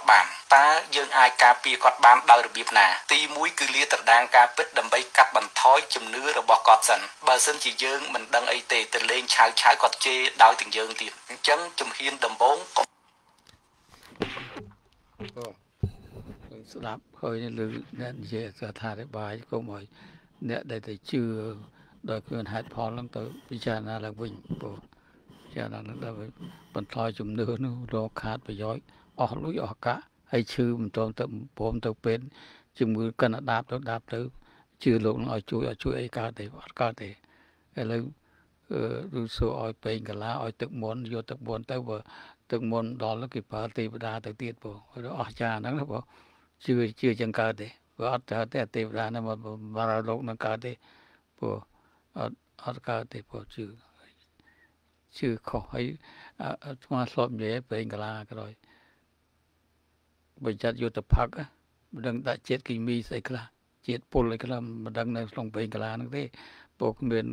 តើយើងអាចការពារគាត់បានដោយរបៀបណាទី1គឺលាតត្រដាងការពិតដើម្បីកាត់បន្ថយជំនឿរបស់គាត់សិនបើសិនជាយើងមិនដឹងអីទេទៅលេងឆៅគាត់ជេរដោយទាំងយើងទៀតអញ្ចឹងជំហានដំបូងស្ដាប់ហើយលើអ្នកនិយាយថាអธิบายគុំឲ្យអ្នកដែលទៅជឿដោយគ្មានហេតុផលហ្នឹងទៅពិចារណាឡើងវិញព្រោះពិចារណានឹងដល់បន្ថយជំនឿនោះរកខាតប្រយោជន៍អស់លុយអស់កាក់ហើយឈឺមិនទាន់ទៅព្រមទៅពេទ្យជំងឺកណ្ដាប់ទៅជឿលោកនឹងឲ្យជួយអីកើតទេអត់កើតទេឥឡូវឬសួរឲ្យពេញកាឡាឲ្យទឹកមុនយកទឹកមុនទៅបើទឹកមុនដល់គេប្រើទេវតាទៅទៀតព្រោះអស់ចាហ្នឹងណាព្រោះជឿចឹងកើតទេព្រោះអត់ទៅទេទេវតាហ្នឹងមកលោកនឹងកើតទេព្រោះអត់កើតទេព្រោះជឿខុសហើយស្មាធ្លាប់និយាយពេញកាឡាក្រោយបើចាត់យុទ្ធភ័ក្រមិនដឹងដាក់ជាតិគីមីស្អីខ្លះជាតិពុលអីខ្លះមិនដឹងនៅក្នុងពេញកាឡាហ្នឹងទេព្រោះគ្មាន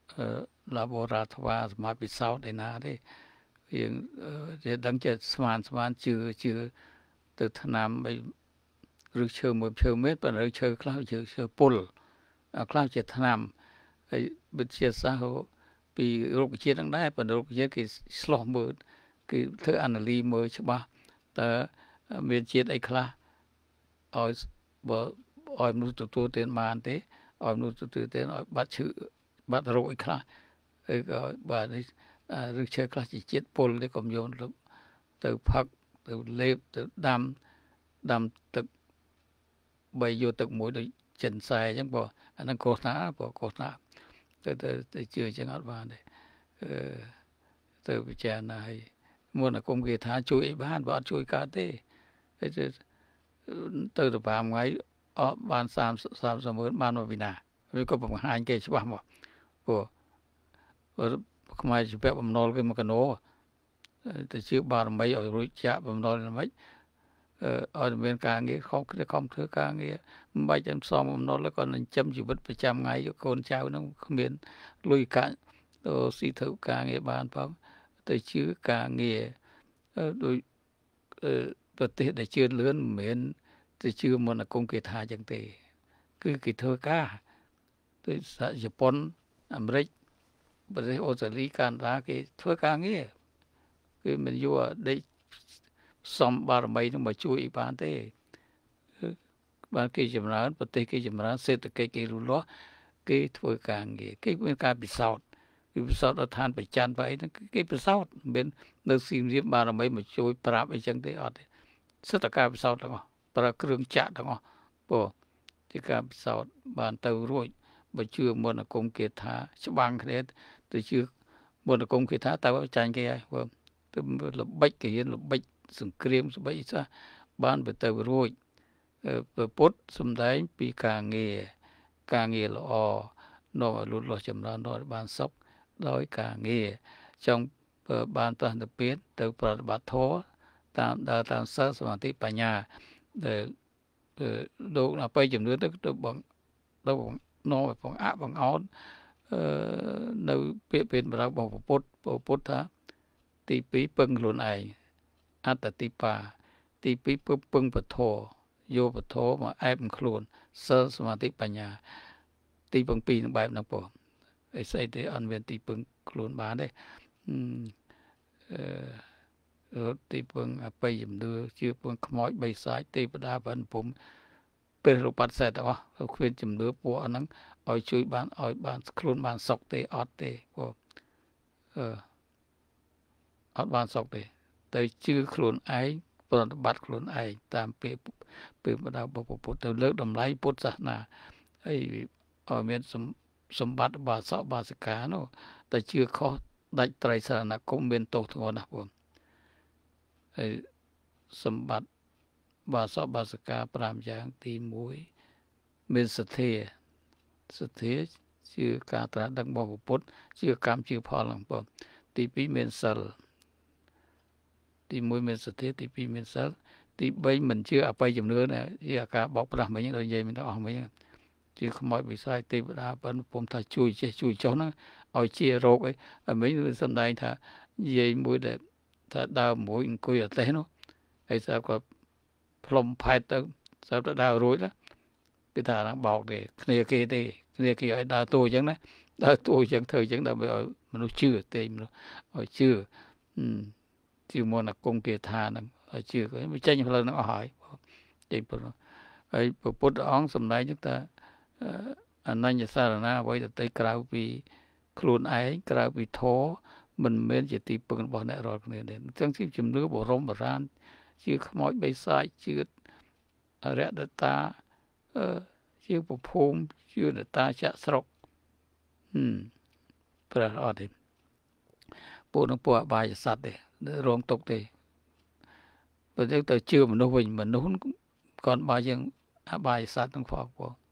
laboratoire សម្រាប់ពិសោធន៍ឯណាទេយើងគេដឹងចេះស្មានជឿទៅថ្នាំអីឬឈើមួយឈើមេតប៉ុន្តែឈើខ្លះឈើពុលខ្លះជាថ្នាំហើយវិទ្យាសាស្ត្រពីរុក្ខជាតិហ្នឹងដែរប៉ុន្តែរុក្ខជាតិគេឆ្លោះមើលគេធ្វើអាណាលីមើលច្បាស់តើមានជាតិអីខ្លះឲ្យបើឲ្យមនុស្សទទួលទានបានទេឲ្យមនុស្សទទួលទានឲ្យបាត់ឈឺបាត់រោគអីខ្លះហើយក៏បាទឬឈើខ្លះជាជាតិពុលទេកុំយកទៅផឹកទៅលេបទៅដាំទឹកបីយកទឹកមួយដូចចិនសែអញ្ចឹងបើអាហ្នឹងគ្រោះថ្នាក់ទៅជឿអញ្ចឹងអត់បានទេទៅពិចារណាឲ្យមុនអាគមគេថាជួយអីបានបើអត់ជួយកើតទេទៅ5ថ្ងៃអត់បាន30ម៉ឺនបានមកពីណាវាក៏បង្ហាញគេច្បាស់មកព្រោះខ្មែរជាពាក់បំណុលគេមកកណោទៅជឿបារមីឲ្យរួចចាក់បំណុលហ្នឹងម៉េចឲ្យមានការងារខំធ្វើការងារមិនបាច់តែសំបំណុលក៏នឹងចិញ្ចឹមជីវិតប្រចាំថ្ងៃកូនចៅហ្នឹងគ្មានលុយកាក់ទៅស៊ីធ្វើការងារបានផងទៅជឿការងារដោយប្រទេសដែលជឿលឿនមិនមែនទៅជឿមុនអាគមគេថាចឹងទេគឺគេធ្វើការទៅសហជប៉ុនអាមេរិកប្រទេសអូស្ត្រាលីកាណាដាគេធ្វើការងារគឺមិនយកដេកសំបារមីនឹងមកជួយអីបានទេបានគេចម្រើនប្រទេសគេចម្រើនសេដ្ឋកិច្ចគេលូតលាស់គេធ្វើការងារគេមានការពិសោធន៍គឺពិសោធន៍ដល់ឋានប្រច័នបើអីហ្នឹងគេពិសោធន៍មិននៅសៀមរាបបារមីមកជួយប្រាប់អីចឹងទេអត់ទេសិទ្ធិការពិសោធន៍ទាំងអស់ប្រើគ្រឿងចាក់ទាំងអស់ព្រោះជាការពិសោធន៍បានទៅរួចបើជឿមុនអាគមគេថាច្បាំងគ្នាទៅជឿមុនអាគមគេថាតើចាញ់គេហើយព្រោះទៅល្បិចគេហ៊ានល្បិចសង្គ្រាមស្បិចសោះបានទៅរួចពុទ្ធសំដែងពីការងារល្អនាំឲ្យលូតលាស់ចម្រើនដល់បានសុខដោយការងារចង់បានប្រតិបត្តិទៅប្រតិបត្តិធម៌តាមសិលសមាធិបញ្ញាដែលលោកអបិយជំនឿទៅបងនាំឲ្យបងអាក់បងអោននៅពាក្យពេចន៍របស់ពុទ្ធថាទី2ពឹងខ្លួនឯងអត្តតិបាទី2ពឹងពធយកពធមកអែបខ្លួនសិលសមាធិបញ្ញាទីពឹង2នឹងបែបហ្នឹងពោះអីស្អីទេអត់មានទីពឹងខ្លួនបានទេទីពឹងអបិយជំនឿជឿពឹងខ្មោចបិសាចទេវតាបានពុំព្រះរូបបត្តិសេតទាំងអស់គ្មានជំនឿពួកហ្នឹងឲ្យជួយបានឲ្យបានខ្លួនបានសុខទេអត់ទេព្រោះអត់បានសុខទេទៅជឿខ្លួនឯងប្រតិបត្តិខ្លួនឯងតាមពេលបដៅពុទ្ធទៅលើកតម្លៃពុទ្ធសាសនាហើយឲ្យមានសម្បត្តិបាសកបាសិកានោះតែជឿខុសដាច់ត្រៃសរណគមមានទោសធ្ងន់ណាស់ព្រោះហើយសម្បត្តិបាសកបាសិកា5យ៉ាងទី1មានសទ្ធាជឿការត្រាស់ដឹងរបស់ពុទ្ធជឿកម្មជឿផលហ្នឹងបងទី2មានសិលទី1មានសទ្ធាទី2មានសិលទី3មិនជឿអបិយជំនឿណាជាអាការបោកប្រាស់មិញដូចនិយាយមិនទៅអស់មិញជឿខ្មោចវិសាចទេវតាប៉ុនពុំថាជួយចេះជួយចុះហ្នឹងឲ្យជារោគអីមិញសំដែងថានិយាយមួយដែលថាដើរមួយអង្គុយអត់ទេនោះហើយស្រាប់គាត់ផ្លុំផែតទៅស្រាប់តែដើររួចណាគឺថាបោកទេគ្នាគេឲ្យដើរតួអញ្ចឹងណាដើរតួអញ្ចឹងធ្វើអញ្ចឹងដើម្បីឲ្យមនុស្សជឿទេមនុស្សឲ្យជឿជឿមកណាគង់គាថាហ្នឹងឲ្យជឿក៏មិនចេញផ្លូវហ្នឹងអស់ហើយចេញផ្លូវហើយព្រះពុទ្ធអង្គសម្ដែងថាអនញ្ញសារណាអ្វីដទៃក្រៅពីខ្លួនឯងក្រៅពីធម៌មិនមែនជាទីពឹងរបស់អ្នករាល់គ្នាទេអញ្ចឹងជាជំនឿបរមបុរាណជឿខ្មោចបិសាចជឿអរិយដតាជឿពភូមិជឿដតាចាក់ស្រុកព្រះអត់ទេពួកនឹងពួកអបាយសត្វទេរងទុកទេបើទៅជឿមនុស្សវិញមនុស្សក៏បើយើងអបាយសត្វនឹងផង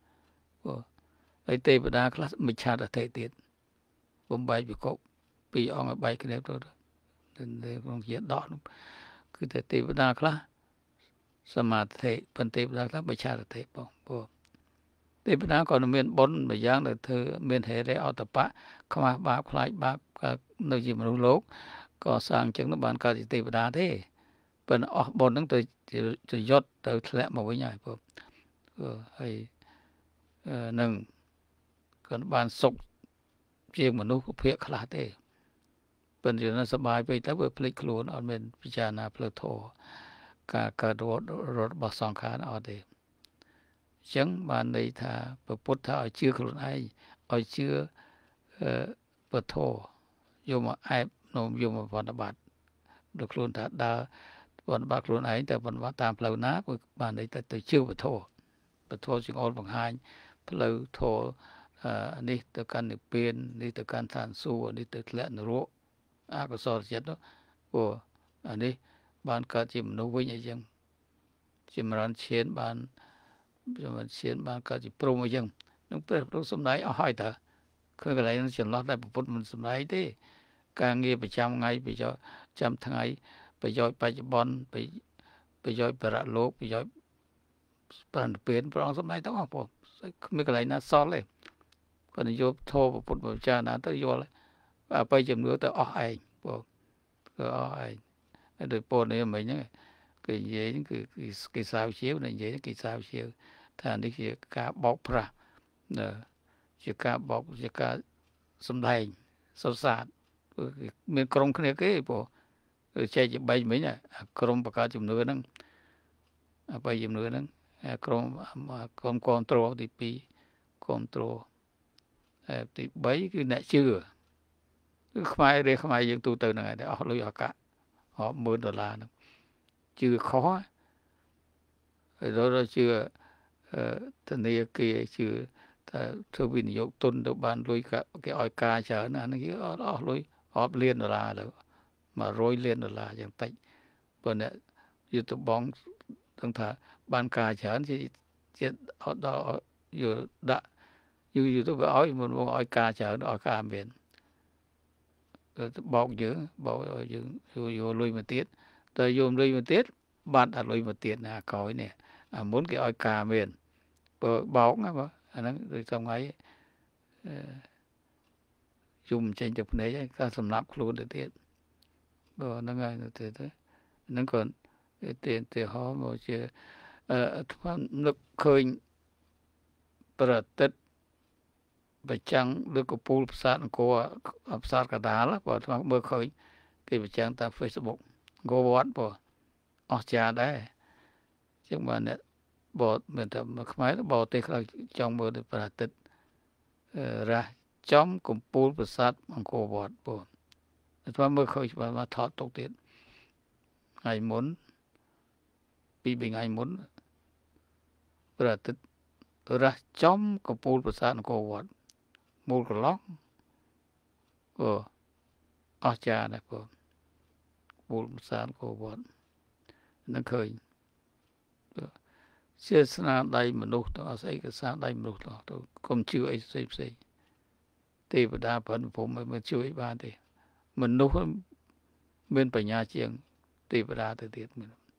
ហើយទេវតាខ្លះមិច្ឆាទិដ្ឋិទៀតបំបែកវិកុពីរអង្គឲ្យបែកគ្នាទៅក្នុងជាដកគឺតែទេវតាខ្លះសមាធិប៉ុន្តែទេវតាខ្លះមិច្ឆាទិដ្ឋិបងទេវតាក៏មានបុណ្យមួយយ៉ាងដែលធ្វើមានហេរិអតបៈខ្មាស់បាបខ្លាចបាបនៅជាមនុស្សលោកក៏សាងអញ្ចឹងបានកើតជាទេវតាទេប៉ុន្តែអស់បុណ្យហ្នឹងទៅយត់ទៅធ្លាក់មកវិញហើយបងហើយនឹងក៏បានសុខជាមនុស្សភាគខ្លះទេប៉ុន្តែនៅសบายពេកទៅវាភ្លេចខ្លួនអត់មានពិចារណាផ្លូវធម៌ការកើតរត់របស់សង្ខារអត់ទេអញ្ចឹងបានន័យថាពុទ្ធថាឲ្យជឿខ្លួនឯងឲ្យជឿពធយកមកអែបនោមយកមកបប្រតិបត្តិដល់ខ្លួនថាដើរបប្រតិបត្តិខ្លួនឯងតែបប្រតិបត្តិតាមផ្លូវណាគឺបានន័យថាទៅជឿពធជាអល់បង្ហាញផ្លូវធម៌នេះទៅកាន់និព្វាននេះទៅកាន់ឋានសួគ៌នេះទៅធ្លាក់នរកអកុសលចិត្តព្រោះអានេះបានកើតជាមនុស្សវិញអីចឹងចម្រើនឈានបានកើតជាព្រហ្មអីចឹងនឹងព្រះពុទ្ធសម្ដែងអស់ហើយតើឃើញកន្លែងនឹងចន្លោះតែពុទ្ធមិនសម្ដែងទេការងារប្រចាំថ្ងៃប្រយោជន៍ចាំថ្ងៃប្រយោជន៍បច្ចុប្បន្នប្រយោជន៍បរលោកប្រយោជន៍ប្រនិព្វានព្រះអង្គសម្ដែងទាំងអស់ព្រោះគ្មានកន្លែងណាសល់ទេគាត់និយមធម៌ពុទ្ធពិចារណាទៅយល់អបិយជំនឿទៅអស់ឯងព្រោះគឺអស់ឯងហើយដោយពោលនេះមិញហ្នឹងគេនិយាយហ្នឹងគឺគេសាវជាវនិយាយគេសាវជាវថានេះជាការបោកប្រាស់ជាការបោកជាការសម្ដែងសុសាតមានក្រុមគ្នាគេព្រោះចែកជា3មិញក្រុមបកជំនឿហ្នឹងអបិយជំនឿហ្នឹងក្រុមគ្រប់គ្រងទី2គ្រប់គ្រងទី3គឺអ្នកជឿគឺខ្មែរយើងទូទៅហ្នឹងឯងអស់លុយអកាក់រាប់$10,000ហ្នឹងជឿខុសហើយដល់ជឿធនាគារជឿថាធ្វើវិនិយោគទុនទៅបានលុយគេឲ្យការច្រើនអានេះអស់លុយរាប់លាន$ទៅ$100 លានយ៉ាងតិចប៉ុន្តែយុទ្ធបងដឹងថាបានការច្រើនជាអត់ដល់យកដាក់យូរទៅវាឲ្យមិនឲ្យការច្រើនឲ្យការមានបោកយើងយកលុយមកទៀតតែយកលុយមកទៀតបាត់អាលុយមកទៀតណាក្រោយនេះអាមុនគេឲ្យការមានបើបោកណាបើអាហ្នឹងដូចថ្ងៃជុំចេញទៅភ្នែកហើយក៏សម្រាប់ខ្លួនទៅទៀតបើហ្នឹងហើយទៅហ្នឹងក៏ទេហោមកជាថ្មនឹកឃើញប្រតិទបច្ចាំងលើកពូលផ្សារអង្គរផ្សារកដាលបើថ្មមើលឃើញគេបច្ចាំងតាម Facebook អង្គរវត្តបើអស្ចារ្យដែរចឹងបានអ្នកបតមានតែខ្មែរបរទេសខ្លះចង់មើលប្រតិទរះចំកំពូលប្រាសាទអង្គរវត្តបើថ្មមើលឃើញបានមកថតទុកទៀតថ្ងៃមុន2-3ថ្ងៃមុនប្រតិទរះចំកំពូលប្រាសាទអង្គរវត្តមូលកន្លោះអស្ចារ្យណាស់បងមូលប្រាសាទអង្គរវត្តនឹងឃើញជាស្នាដៃមនុស្សទៅអស្អីក៏ស្នាដៃមនុស្សទៅកុំជឿអីផ្សេងទេវតាប្រពន្ធមិនជួយបានទេមនុស្សមានបញ្ញាជាងទេវតាទៅទៀតមនុស្ស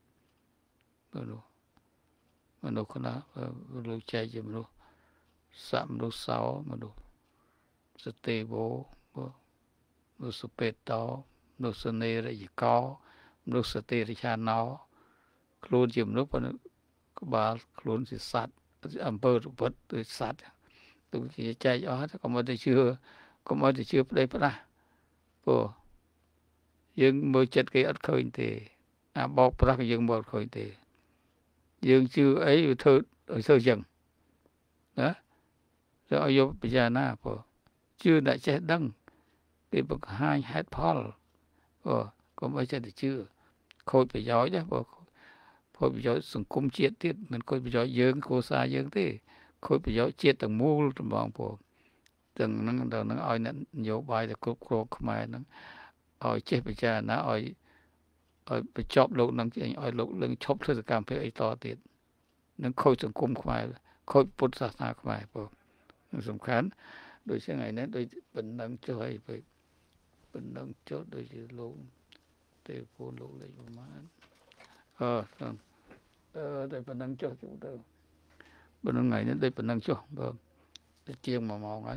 ខ្លះលោកចែកជាមនុស្សមនុស្សសោមនុស្សសទេវមនុស្សពេតតមនុស្សនេរយកោមនុស្សសតិរិឆាណោខ្លួនជាមនុស្សប៉ុន្តែក្បាលខ្លួនជាសត្វអំពើរពិតដូចសត្វទោះជាចែកអស់ក៏មិនទៅជឿប្តីផ្ដាស់ព្រោះយើងមើលចិត្តគេអត់ឃើញទេអាបោកប្រាស់យើងមើលឃើញទេយើងជឿអីវាធ្វើឲ្យធ្វើចឹងណាទៅឲ្យយកពិចារណាព្រោះជឿអ្នកចេះដឹងគេបង្ហាញហេតុផលកុំឲ្យចេះតែជឿខូចប្រយោជន៍ណាព្រោះខូចប្រយោជន៍សង្គមជាតិទៀតមិនខូចប្រយោជន៍យើងគ្រួសារយើងទេខូចប្រយោជន៍ជាតិទាំងមូលតម្ងព្រោះទាំងហ្នឹងដល់ហ្នឹងឲ្យអ្នកនយោបាយទៅគ្រប់គ្រងខ្មែរហ្នឹងឲ្យចេះពិចារណាឲ្យបញ្ចប់លោកនឹងឲ្យលោកនឹងឈប់ធ្វើសកម្មភាពអីតទៀតនឹងខូចសង្គមខ្មែរខូចពុទ្ធសាសនាខ្មែរព្រោះសំខាន់ដូចជាថ្ងៃនេះដូចប៉ុណ្ណឹងចុះឲ្យប៉ុណ្ណឹងចុះដូចជាលោកទេពូលោកលេខប្រមាណតែប៉ុណ្ណឹងចុះទៅប៉ុណ្ណឹងថ្ងៃនេះដូចប៉ុណ្ណឹងចុះបាទជាង1ម៉ោងហើយ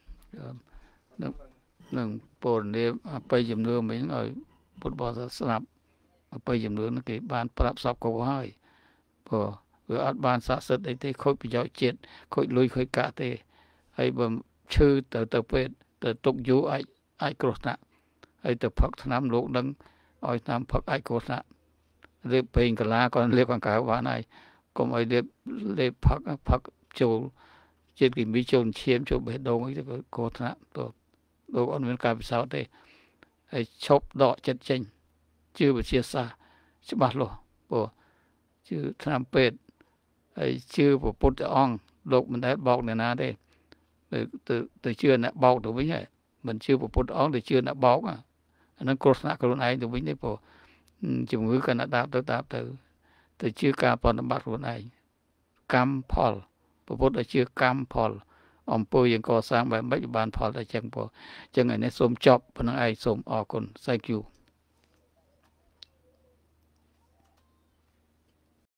នឹងពលនិមអបិយជំនឿមិញឲ្យពុទ្ធបរិស័ទស្ដាប់អបិយជំនឿនោះគេបានប្រាប់សពគោហើយព្រោះវាអត់បានស័ក្តិសិទ្ធិអីទេខូចប្រយោជន៍ជាតិខូចលុយខូចកាក់ទេហើយបើឈឺទៅពេទ្យទៅទុកយូរអាចគ្រោះថ្នាក់ហើយទៅផឹកថ្នាំលោកនឹងឲ្យថ្នាំផឹកអាចគ្រោះថ្នាក់លេបពេងកាឡាក៏លេបខាងក្រៅបានហើយកុំឲ្យលេបផឹកចូលជាតិគីមីចូលឈាមចូលបេះដូងអីទៅគ្រោះថ្នាក់ទៅលោកអត់មានការពិសោធន៍ទេហើយឈប់ដកចិត្តចេញជឿវិទ្យាសាស្ត្រច្បាស់លាស់ព្រោះជឿថ្នាំពេទ្យហើយជឿព្រះពុទ្ធអង្គលោកមិនដែលបោកអ្នកណាទេទៅជឿអ្នកបោកទៅវិញហើយមិនជឿព្រះពុទ្ធអង្គទៅជឿអ្នកបោកអាហ្នឹងគ្រោះថ្នាក់ខ្លួនឯងទៅវិញទេព្រោះជំងឺកណ្ដាប់ទៅជឿការបប្រតិបត្តិខ្លួនឯងកម្មផលព្រះពុទ្ធឲ្យជឿកម្មផលអំពើយើងកសាងបែបម៉េចបានផលតែចឹងព្រោះចឹងឯនេះសូមចប់ប៉ុណ្្នឹងឯងសូមអរគុណ Thank you